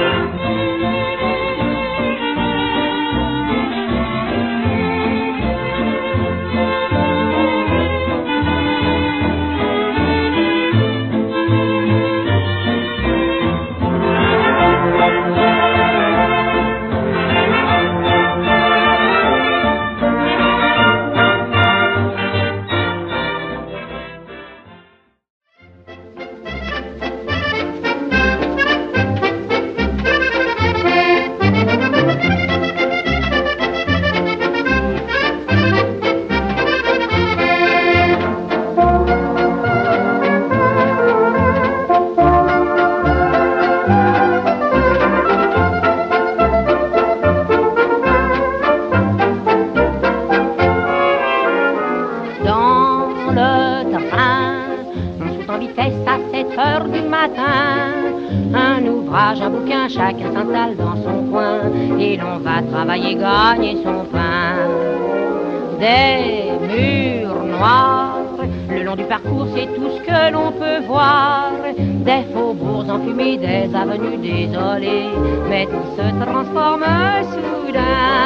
Chacun s'installe dans son coin et l'on va travailler, gagner son pain. Des murs noirs, le long du parcours c'est tout ce que l'on peut voir. Des faubourgs enfumés, des avenues désolées, mais tout se transforme soudain.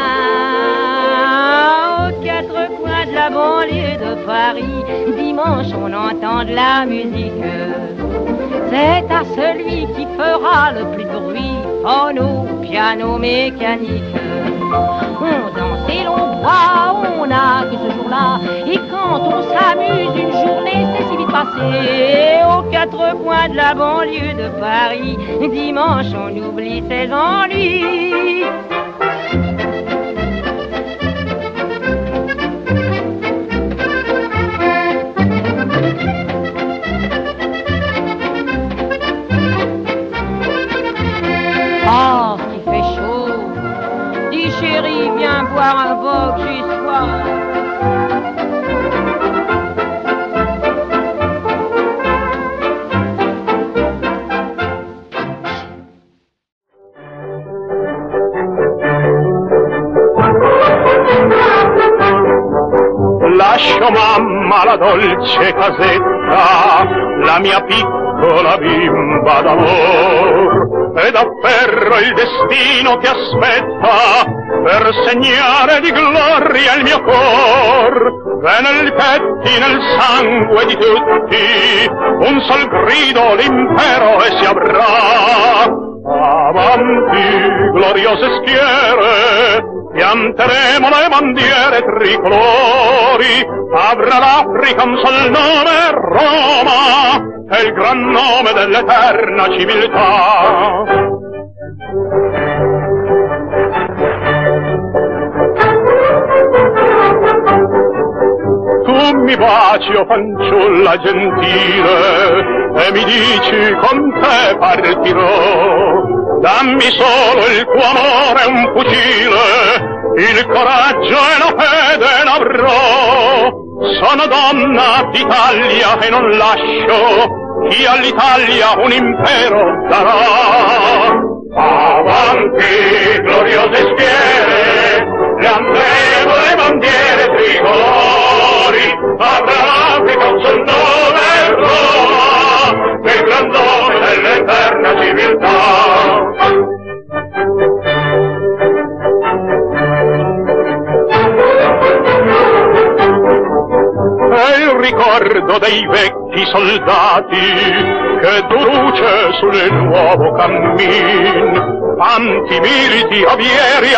Aux quatre coins de la banlieue de Paris, dimanche on entend de la musique. C'est à celui qui fera le plus de bruit, phono, piano, mécanique. On danse et l'on boit, on n'a que ce jour-là. Et quand on s'amuse, une journée c'est si vite passé. Aux quatre coins de la banlieue de Paris, dimanche on oublie ses ennuis. Oh, qu'il fait chaud. Dis chérie, viens boire un boc, j'ai soif. Lascio mamma la dolce casetta, la mia piccola bimba d'amor, ed afferro il destino che aspetta per segnare di gloria il mio cor. Ve nel petti, nel sangue di tutti, un sol grido l'impero e si avrà. Avanti, gloriose schiere, pianteremo le bandiere tricolori, avrà l'Africa un sol nome, Roma, è il gran nome dell'eterna civiltà. Tu mi baci, o fanciulla gentile, e mi dici con te partirò. Dammi solo il tuo amore, un fucile, il coraggio e la fede n'avrò. Sono donna d'Italia e non lascio chi all'Italia un impero darà. Avanti, gloriose schiere, pianteremo le bandiere tricolori, avrà l'Africa un sol nome, Roma, il gran nome dell'eterna civiltà. È il ricordo dei vecchi soldati che luce sul nuovo cammin. Quanti militi avieri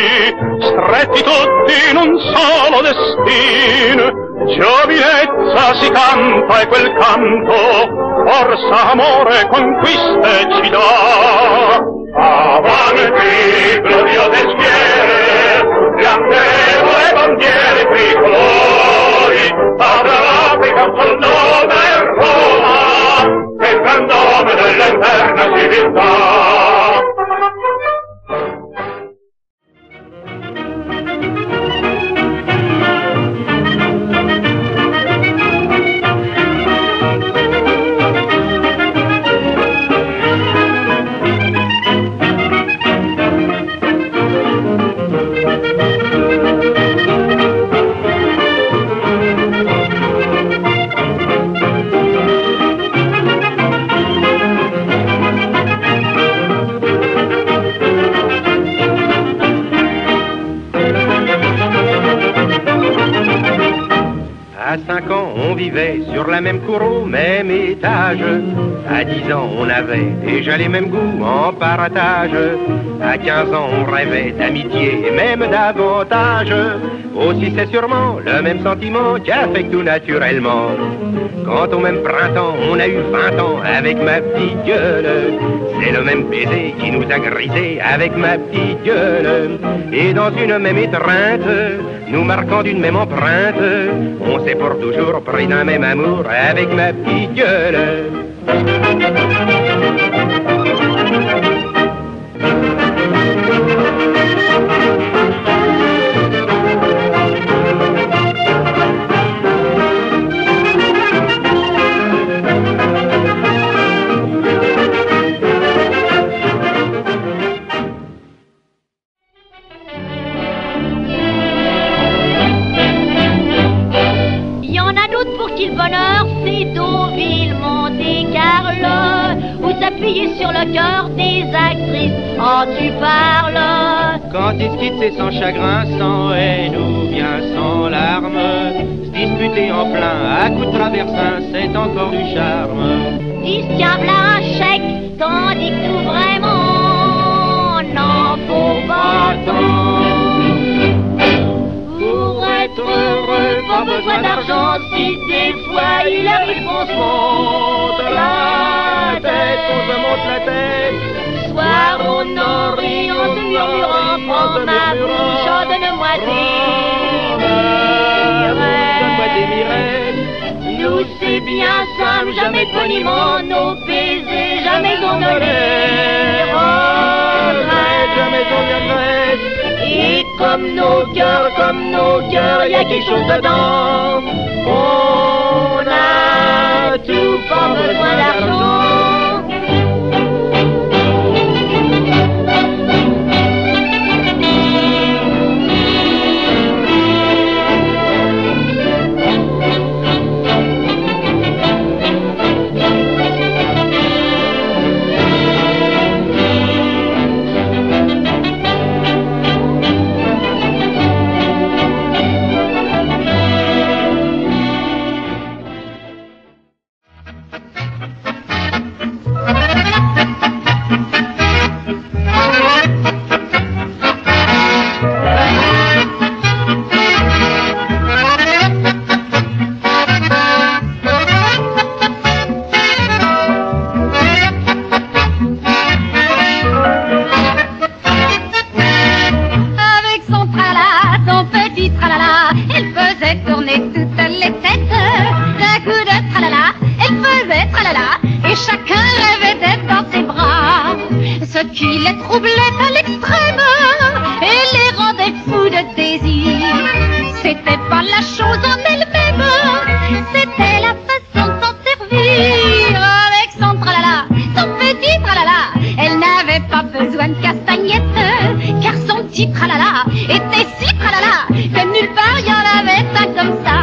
abbracciati, stretti tutti in un solo destin. Giovinezza si canta e quel canto, forza, amore, conquiste ci dà. Avanti, gloriose schiere, piantemo le bandiere tricolori, apre l'Africa col nome Roma, che il gran nome dell'eterna civiltà. À cinq ans, on vivait sur la même cour au même étage. À dix ans, on avait déjà les mêmes goûts en partage. À quinze ans, on rêvait d'amitié et même davantage. Aussi, c'est sûrement le même sentiment qui affecte tout naturellement. Quand au même printemps, on a eu vingt ans avec ma petite gueule. C'est le même baiser qui nous a grisé avec ma petite gueule. Et dans une même étreinte, nous marquant d'une même empreinte, on s'est pour toujours pris d'un même amour avec ma petite gueule. Sur le cœur des actrices, oh tu parles. Quand ils se quittent, c'est sans chagrin, sans haine ou bien sans larmes. Se disputer en plein à coups de traversin, c'est encore du charme. Discable un chèque, tandis que tout vraiment n'en faut pas tant. Pour être heureux, pas besoin d'argent, si des fois il arrive qu'on se monte la tête, qu'on se monte la tête. Soir on en rit, en se murmurant, prends ma bouche, donne-moi des mirettes. Nous c'est bien simple, jamais de boniment, nos baisers, jamais on ne les regrette, jamais on ne regrette. Et comme nos cœurs, comme nos cœurs, y a quelque chose dedans. On a tout, pas besoin d'argent. Qui les troublait à l'extrême et les rendait fous de désir. C'était pas la chose en elle-même, c'était la façon de s'en servir. Avec son tralala, son petit tralala, elle n'avait pas besoin de castagnettes, car son petit tralala était si tralala que nulle part y en avait un comme ça.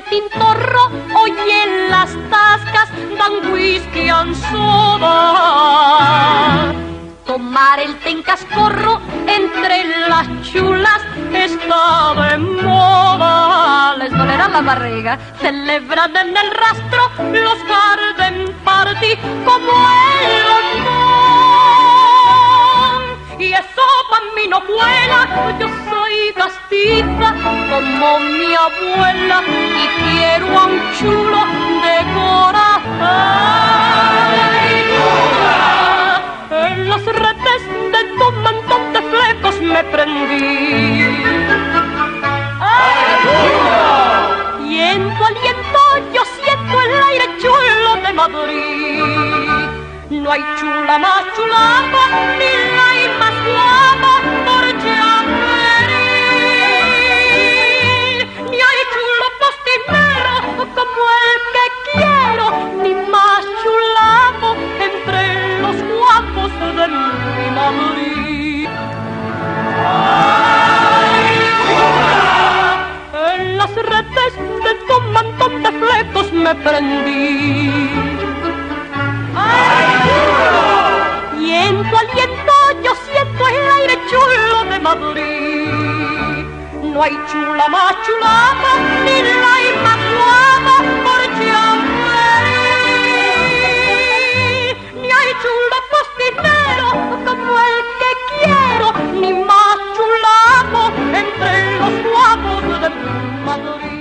tintorro, hoy en las tascas dan whisky and soda. Tomar el té en cascorro entre las chulas está de moda. Les dolerá la barriga, celebran en el rastro los garden party como el London. Y eso pa' mí no cuela, yo soy castiza como mi abuela y quiero a un chulo de corazón. En las redes de tu montón de flecos me prendí. Y en tu aliento yo siento el aire chulo de Madrid. No hay chula más chulapa, ni hay más guapa por Chamberí. Ni hay chulo postinero como el que quiero, ni más chulapo entre los guapos de mi Madrid. En las redes de tu montón de flecos me prendí. Y en tu aliento yo siento el aire chulo de Madrid. No hay chula más chulapa, ni hay más guapa por Chamberí. Ni hay chulo postinero como el que quiero, ni más chulapo entre los guapos de Madrid.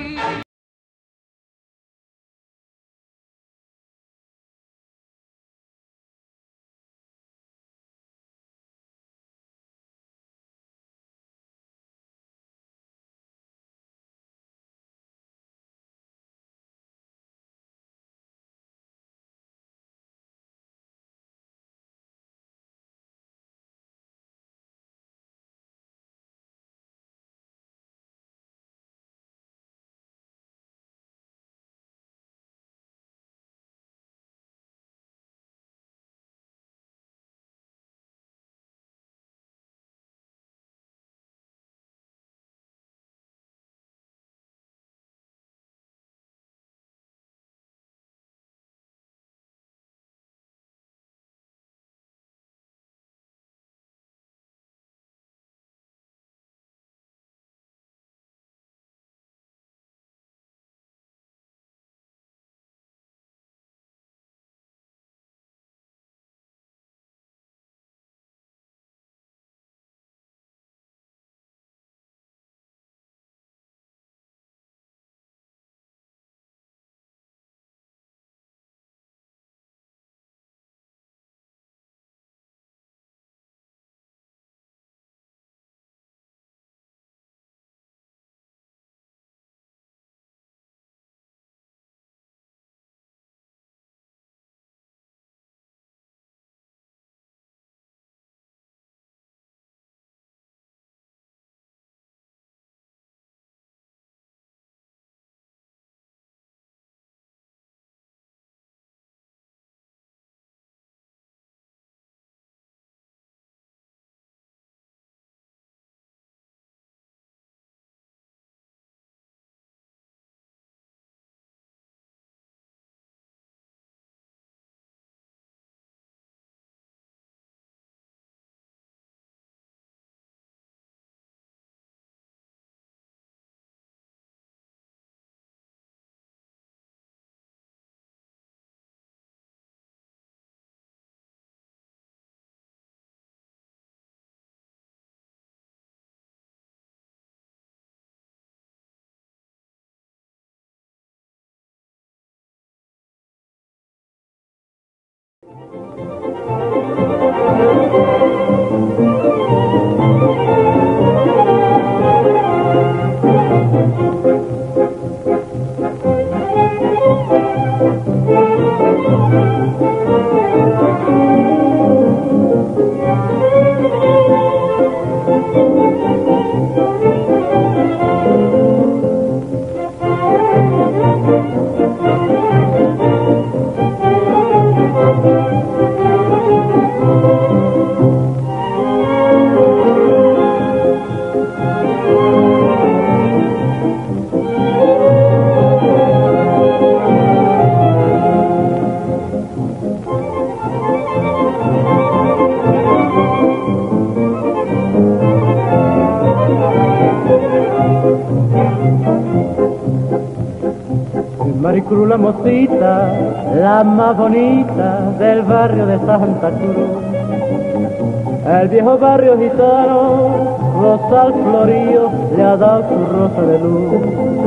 Maricruz, la mocita, la más bonita del barrio de Santa Cruz. El viejo barrio gitano, rosal florío, le ha dado su rosa de luz.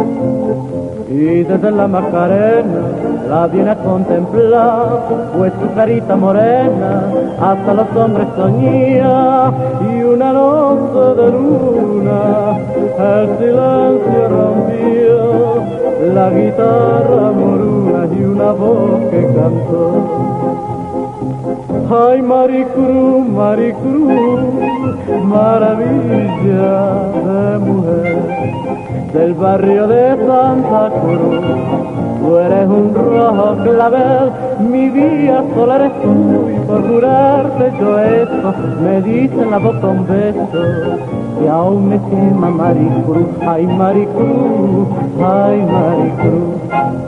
Y desde la Macarena la viene a contemplar, pues su carita morena hasta los hombres soñía. Y una noche de luna el silencio rompió, la guitarra moruna y una voz que cantó. Ay, Maricruz, Maricruz, maravilla de mujer del barrio de Santa Cruz. Tú eres un rojo clavel, mi día sola eres tú, y por jurarte yo esto, me dice la boca un beso, y aún me quema Maricruz. Ay, Maricruz, ay, Maricruz.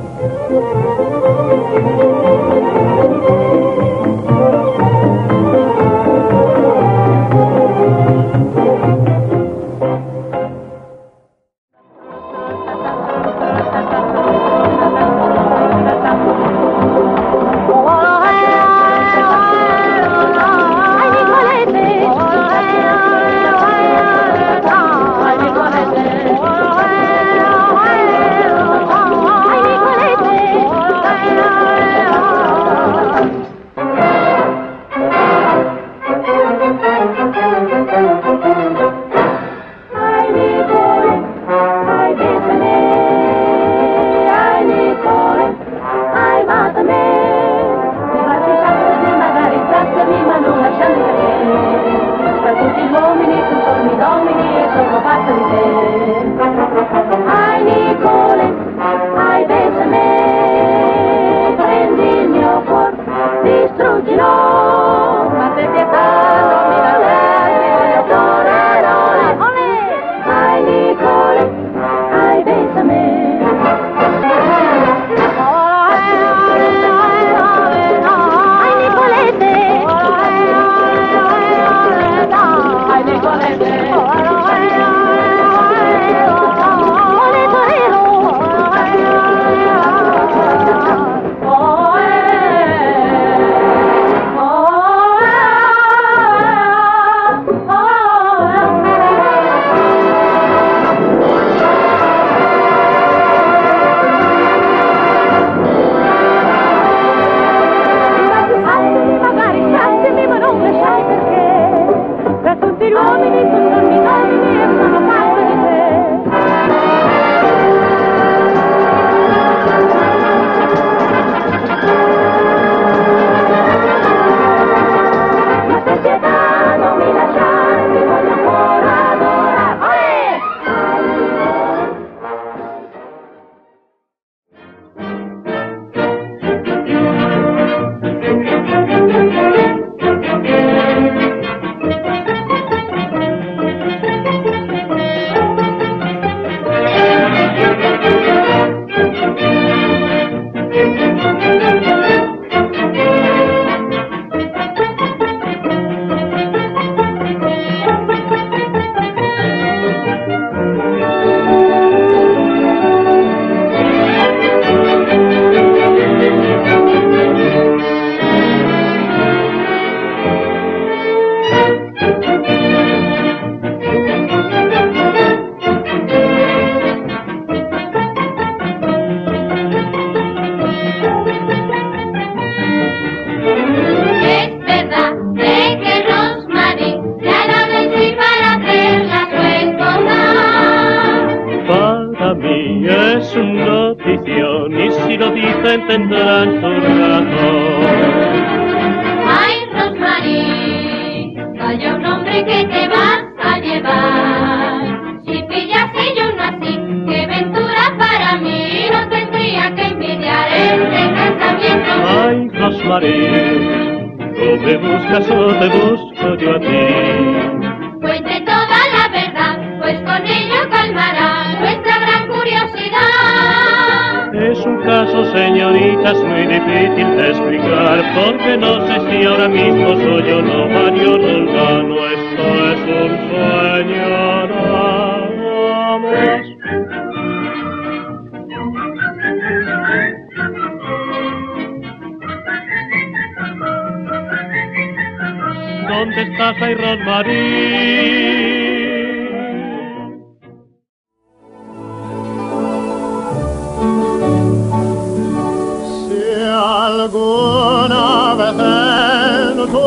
tendrán su razón. Ay, Rosmarie, vaya un hombre que te vas a llevar. Si pillase yo uno así, qué ventura para mí, no tendría que envidiar este casamiento. Ay, Rosmarie, tú me buscas o te busco yo a ti. Cuente toda la verdad, pues con ello calmará nuestra gran curiosidad. Es un caso, señoritas, muy difícil de explicar, porque no sé si ahora mismo soy yo no Mario Roldán, esto es un sueño nada más. ¿dónde estás, ay Rosmarie? Alguna vez en tu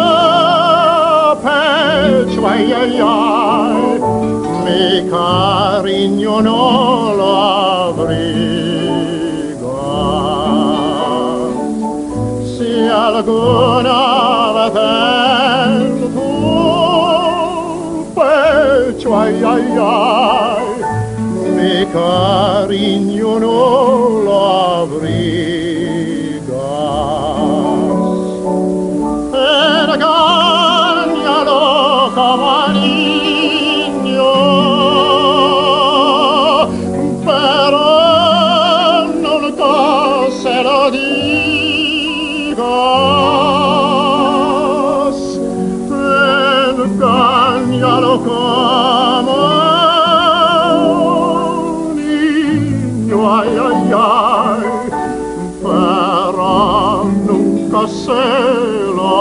pecho, ay, ay, ay, mi cariño no lo abriga. Si alguna vez en tu pecho, ay, ay, ay, mi cariño no lo abriga. Engáñalo como niño, pero nunca se lo digas. Engáñalo como niño, ay, ay, ay, pero nunca se lo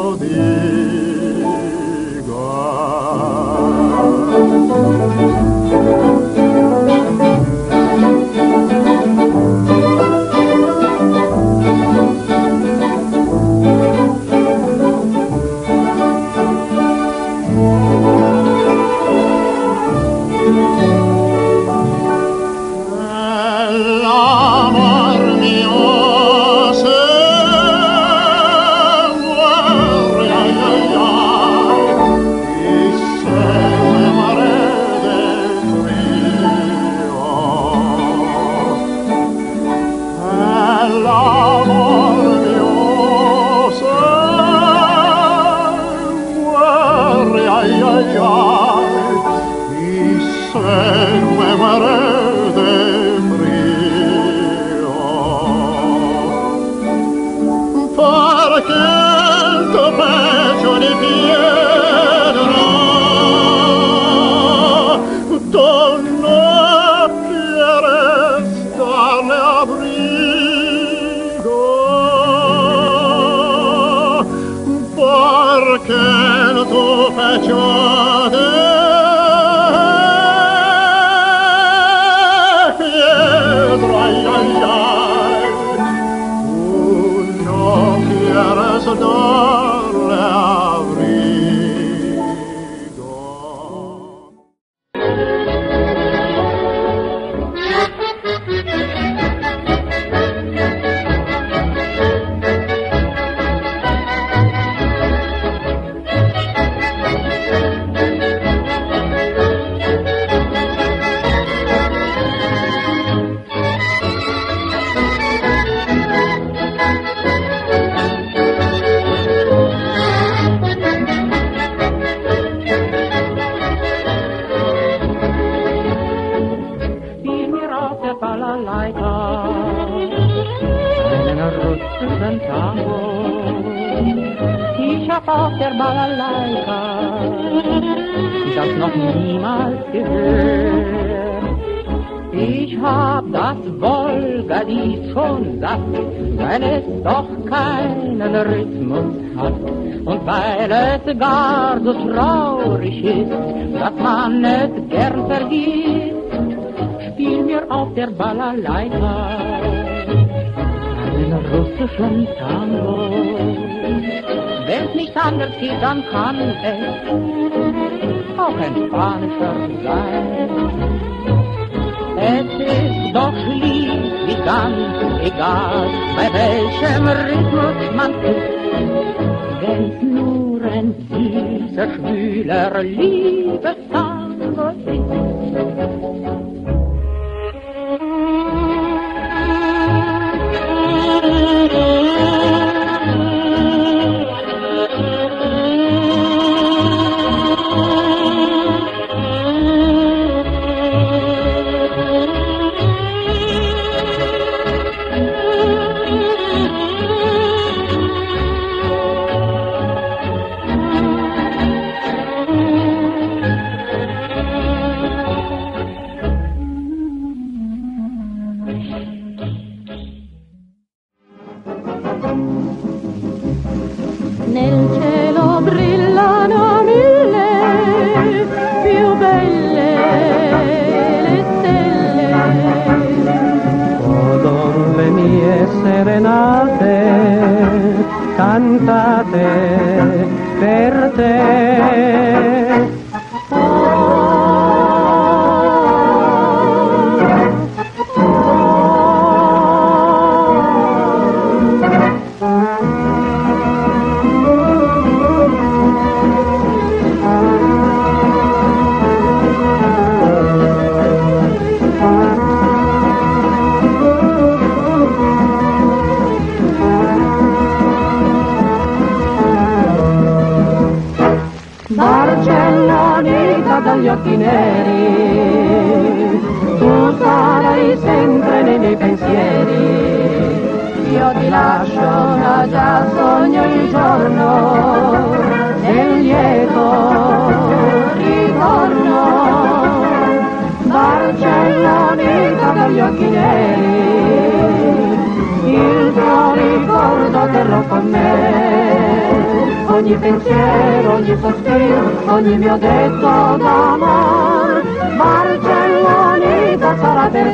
weil es doch keinen Rhythmus hat und weil es gar so traurig ist, dass man es gern vergisst, spiel mir auf der Balalaika einen russischen Tango. Wenn's nicht anders geht, dann kann es auch ein spanischer sein. Es ist doch schließlich ganz egal, bei welchem Rhythmus man ist, wenn's nur ein süßer, schwüler Liebestango ist. mie serenate cantate per te. Barcelloneta dagli occhi neri, tu sarai sempre nei miei pensieri. Io ti lascio, ma già sogno il giorno del lieto ritorno. Barcelloneta dagli occhi neri, il tuo ricordo terrò con me. Ogni pensiero, ogni sospiro, ogni mio detto d'amor, Barcelloneta sarà per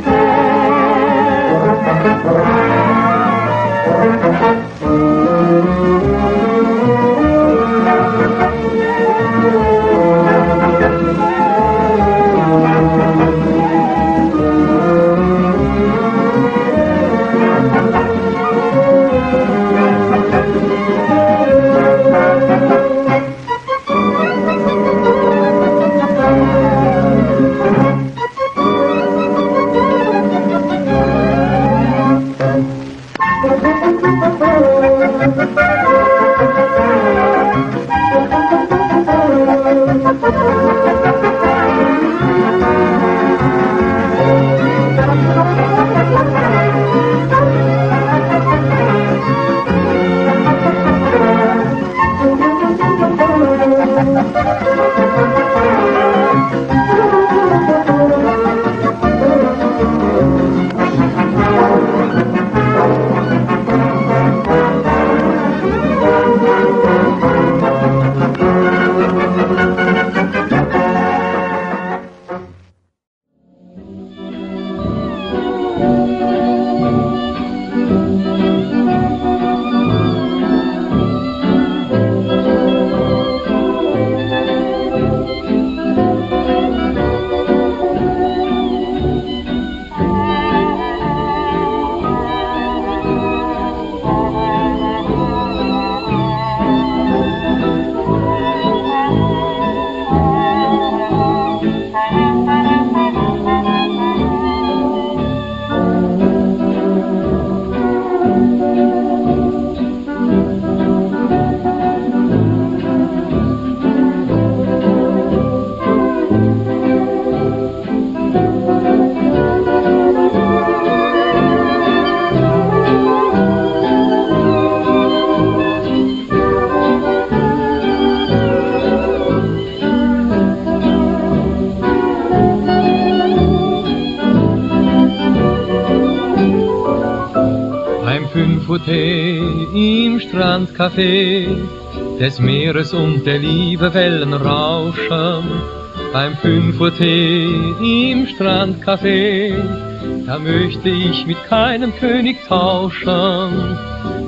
Im Strandcafé des Meeres und der liebe Wellen rauschen. Beim fünf Uhr Tee im Strandcafé, da möchte ich mit keinem König tauschen.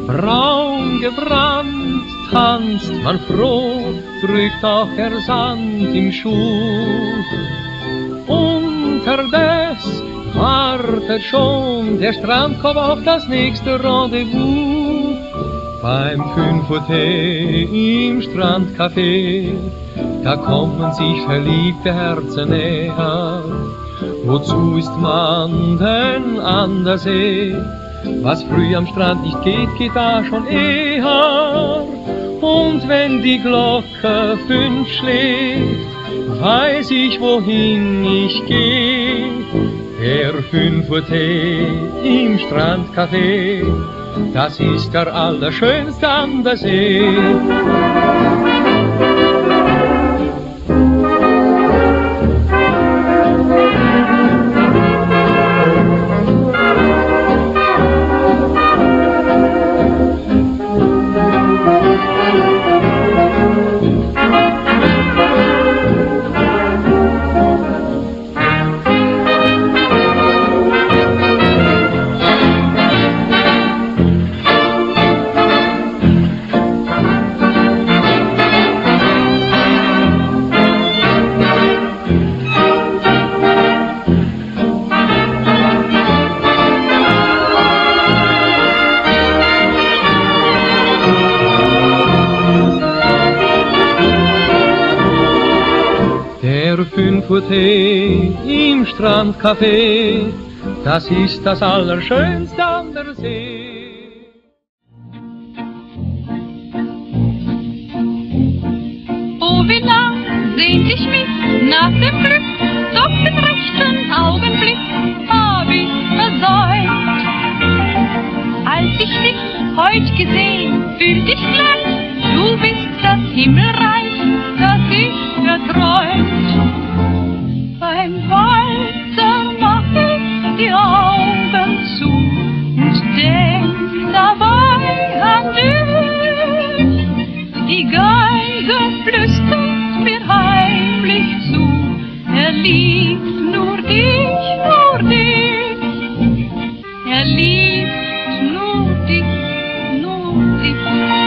Braun gebrannt tanzt man froh, drückt auch der Sand im Schuh. Unterdes wartet schon der Strandkorb auf das nächste Rendezvous. Beim fünf Uhr Tee im Strandcafé, da kommen sich verliebte Herzen näher. Wozu ist man denn an der See? Was früh am Strand nicht geht, geht da schon eher. Und wenn die Glocke fünf schlägt, weiß ich, wohin ich geh. Der fünf Uhr Tee im Strandcafé, das ist der allerschönste an der See. fünf Uhr Tee im Strandcafé, das ist das Allerschönste an der See. Oh, wie lang sehnt ich mich nach dem Glück, doch den rechten Augenblick hab ich versäumt. Als ich dich heut gesehen, fühlt ich gleich, du bist das Himmelreich, das ich erträumt. Beim Walzer mach ich die Augen zu und denk dabei an dich. Die Geige flüstert mir heimlich zu, er liebt nur dich, nur dich. Er liebt nur dich, nur dich.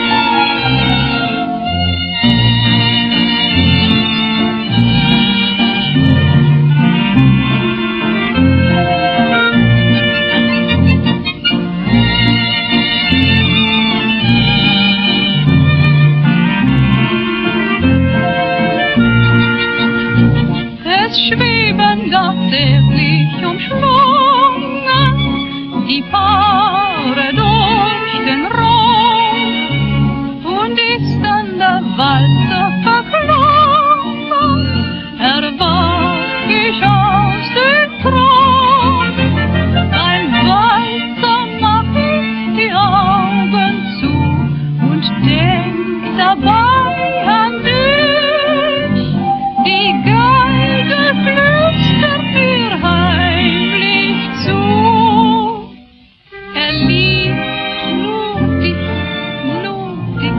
Schweben da zärtlich umschlungen die Paare durch den Raum, und ist dann der Walzer verklungen, erwach ich aus dem Traum. Beim Walzer mach ich die Augen zu und denk dabei an dich. Die Geige flüstert mir heimlich zu, er liebt nur dich, nur dich.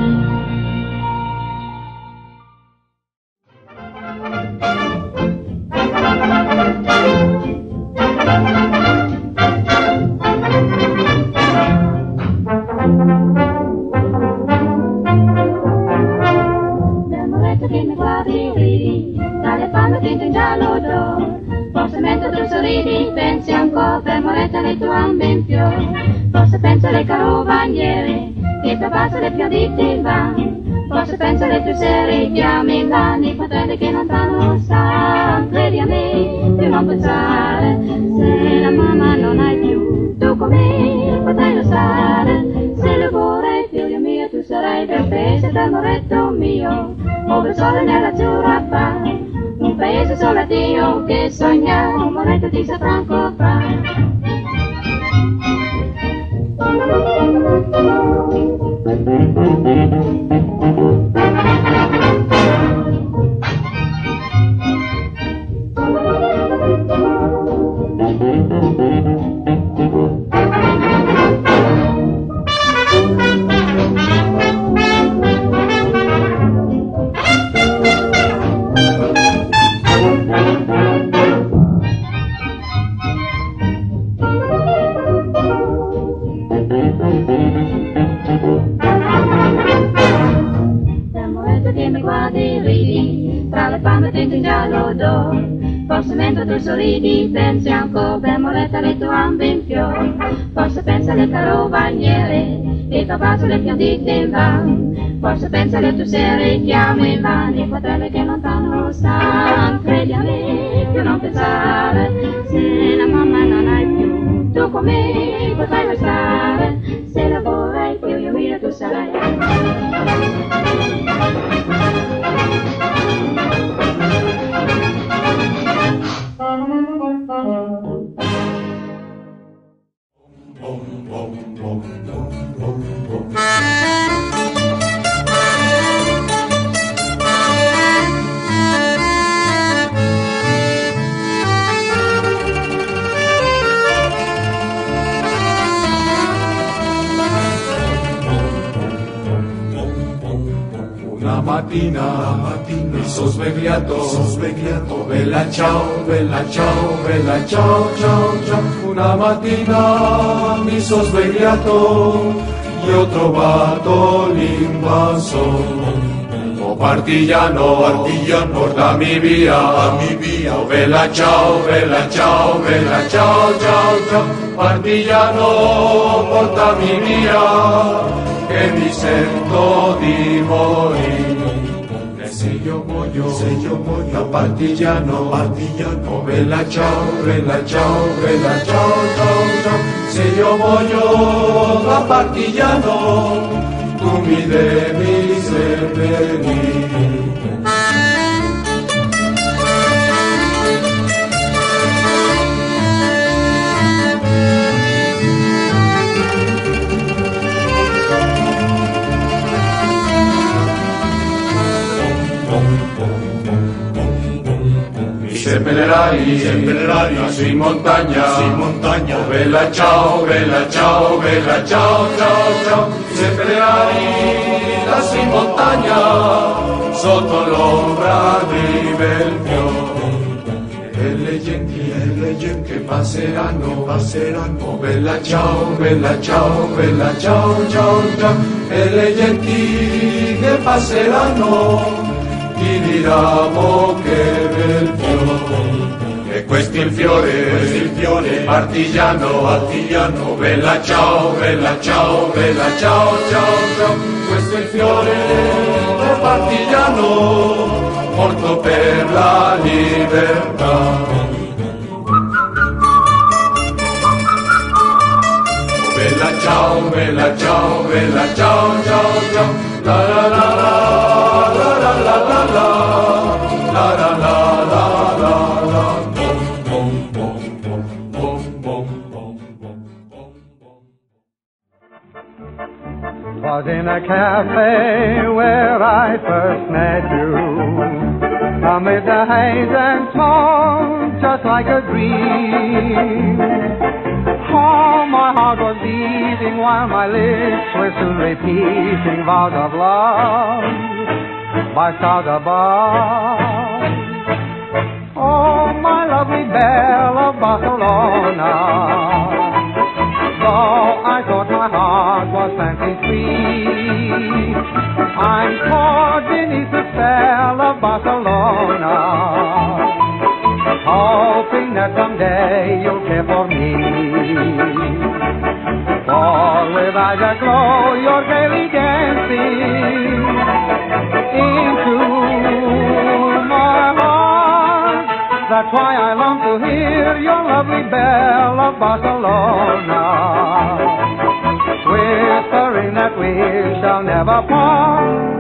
L'amoretta che mi guardi ridi, dalle palme tinto in giallo d'oro, forse mentre tu sorridi pensi ancora, Fermoretta le tue gambe in fiore, forse pensa alle carovaniere che per basso le fiordite vanno, forse pensa alle tue sere chiami vanno, i fratelli che lontano stanno. Credi a me, più non pensare, se la mamma non hai più, tu con me potrai lo stare, se lo vorrei figlio mio tu sarai del paese del moretto mio, ove il sole nell'azzurro appare, un paese solo a Dio che sogna, un moretto di San Franco fa. Forse mentre tu sorridi pensi ancora, Fermoretta le tue gambe in fiore, forse pensa alle carovaniere e tuo bacio le fiordite in van, forse pensa alle tue sere chiami in van, i fratelli che lontano stanno. Credi a me, più non pensare, se la mamma non hai più, tu con me potrai restare, se la vorrei figlio mio tu sarai. Una mattina, mattina mi sono svegliato, sono svegliato, oh, bella ciao, bella ciao, bella ciao, ciao, ciao. Una mattina mi sono svegliato e ho trovato l'invasore. Oh partigiano, partigiano, portami via, portami via. Oh bella ciao, bella ciao, bella ciao, ciao, ciao. Partigiano, portami via, che mi sento di morire. io muoio, se io muoio da partigiano, partigiano, oh bella ciao, bella ciao, bella ciao, ciao, ciao, se io muoio da partigiano, tu mi devi seppellire. Seppellerai, seppellerai lassù in montagna, lassù in montagna. Oh bella ciao, bella ciao, bella ciao, ciao, ciao. Seppellerai lassù in montagna, sotto l'ombra di Belfiore. E le genti, e le genti che passeranno, passeranno. Oh bella ciao, bella ciao, bella ciao, ciao, ciao. E le genti che passeranno, ti diamo che bel fiore, e questo è il fiore, questo è il fiore, partigiano, partigiano, bella ciao, bella ciao, bella ciao, ciao, ciao, questo è il fiore del partigiano, morto per la libertà. Bella ciao, bella ciao, bella ciao, ciao, ciao, la la la la la la la la la la la la la la la. Was in a cafe where I first met you, amid the haze and smoke, just like a dream. Oh, my heart was beating while my lips were still repeating vows of love by stars above. Oh, my lovely belle of Barcelona, though I thought my heart was fancy free, I'm caught beneath the spell of Barcelona, hoping that someday you'll care for me. For with eyes aglow, you're gaily dancing into my heart. That's why I long to hear your lovely belle of Barcelona, whispering that we shall never part.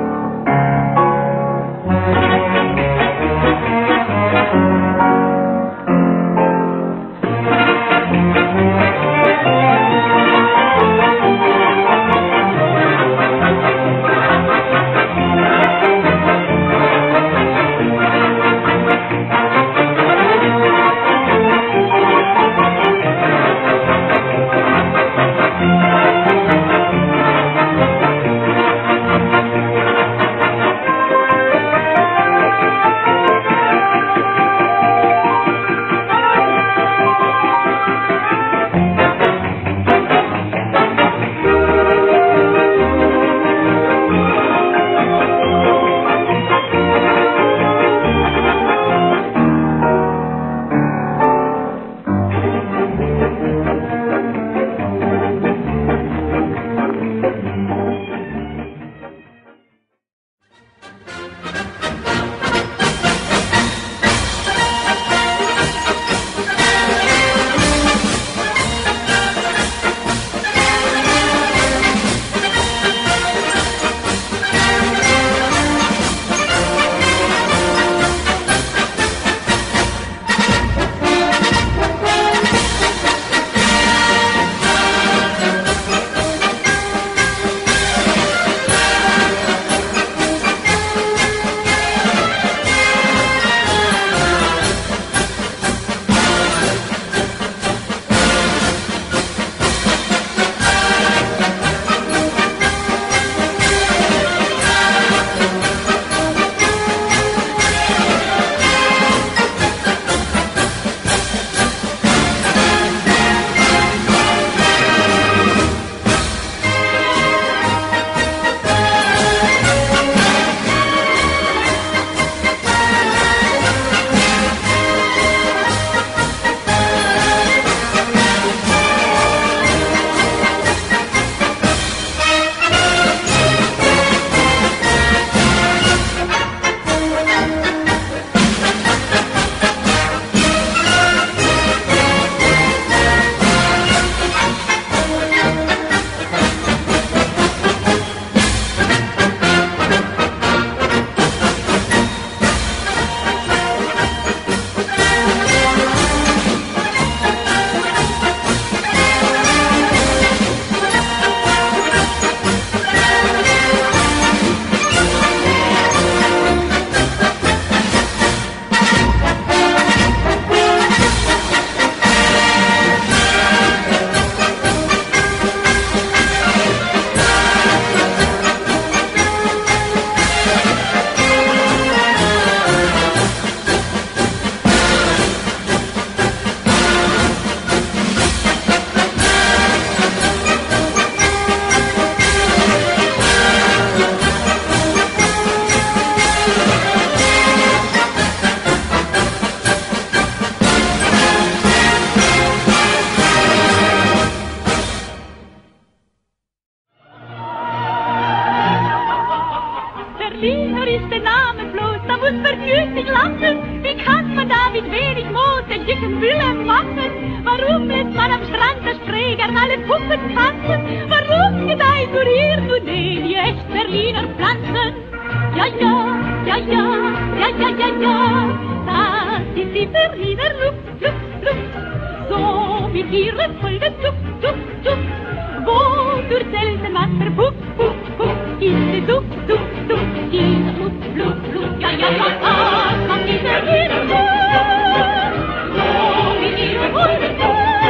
vergnüglich lachen? Wie kann man da mit wenig Mut den dicken Wilhelm machen? Warum lässt man am Strand das Spree gern alle Puppen tanzen? Warum gedeiht nur hier nur den, die echt Berliner Pflanzen? Ja, ja, ja, ja, ja, ja, ja, ja, das ist die Berliner Luft, Luft, Luft. So mit ihrem vollen Duft, Duft, Duft. Wo durch selten Wasser, puff, puff, puff, ist die Duft, Duft, Duft, dieser Blut, Blut, Blut. Ja, ja, ja, das kommt die Berliner Luft. So mit ihrem vollen Duft.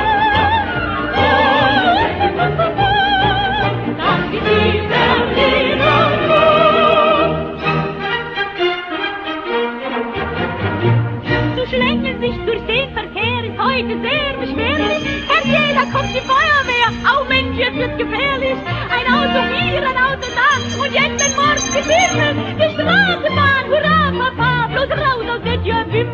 Das ist die Berliner Luft. So schlängeln sich durch den Verkehr, ist heute sehr beschwerlich. Herr jeder kommt die Feuerwehr, au Mensch, jetzt wird's gefährlich. Ein Auto hier, ein Auto da, und jetzt ein Mord gefährlich. Die Straßenbahn, hurra, Papa, bloß raus aus der Tür, bim,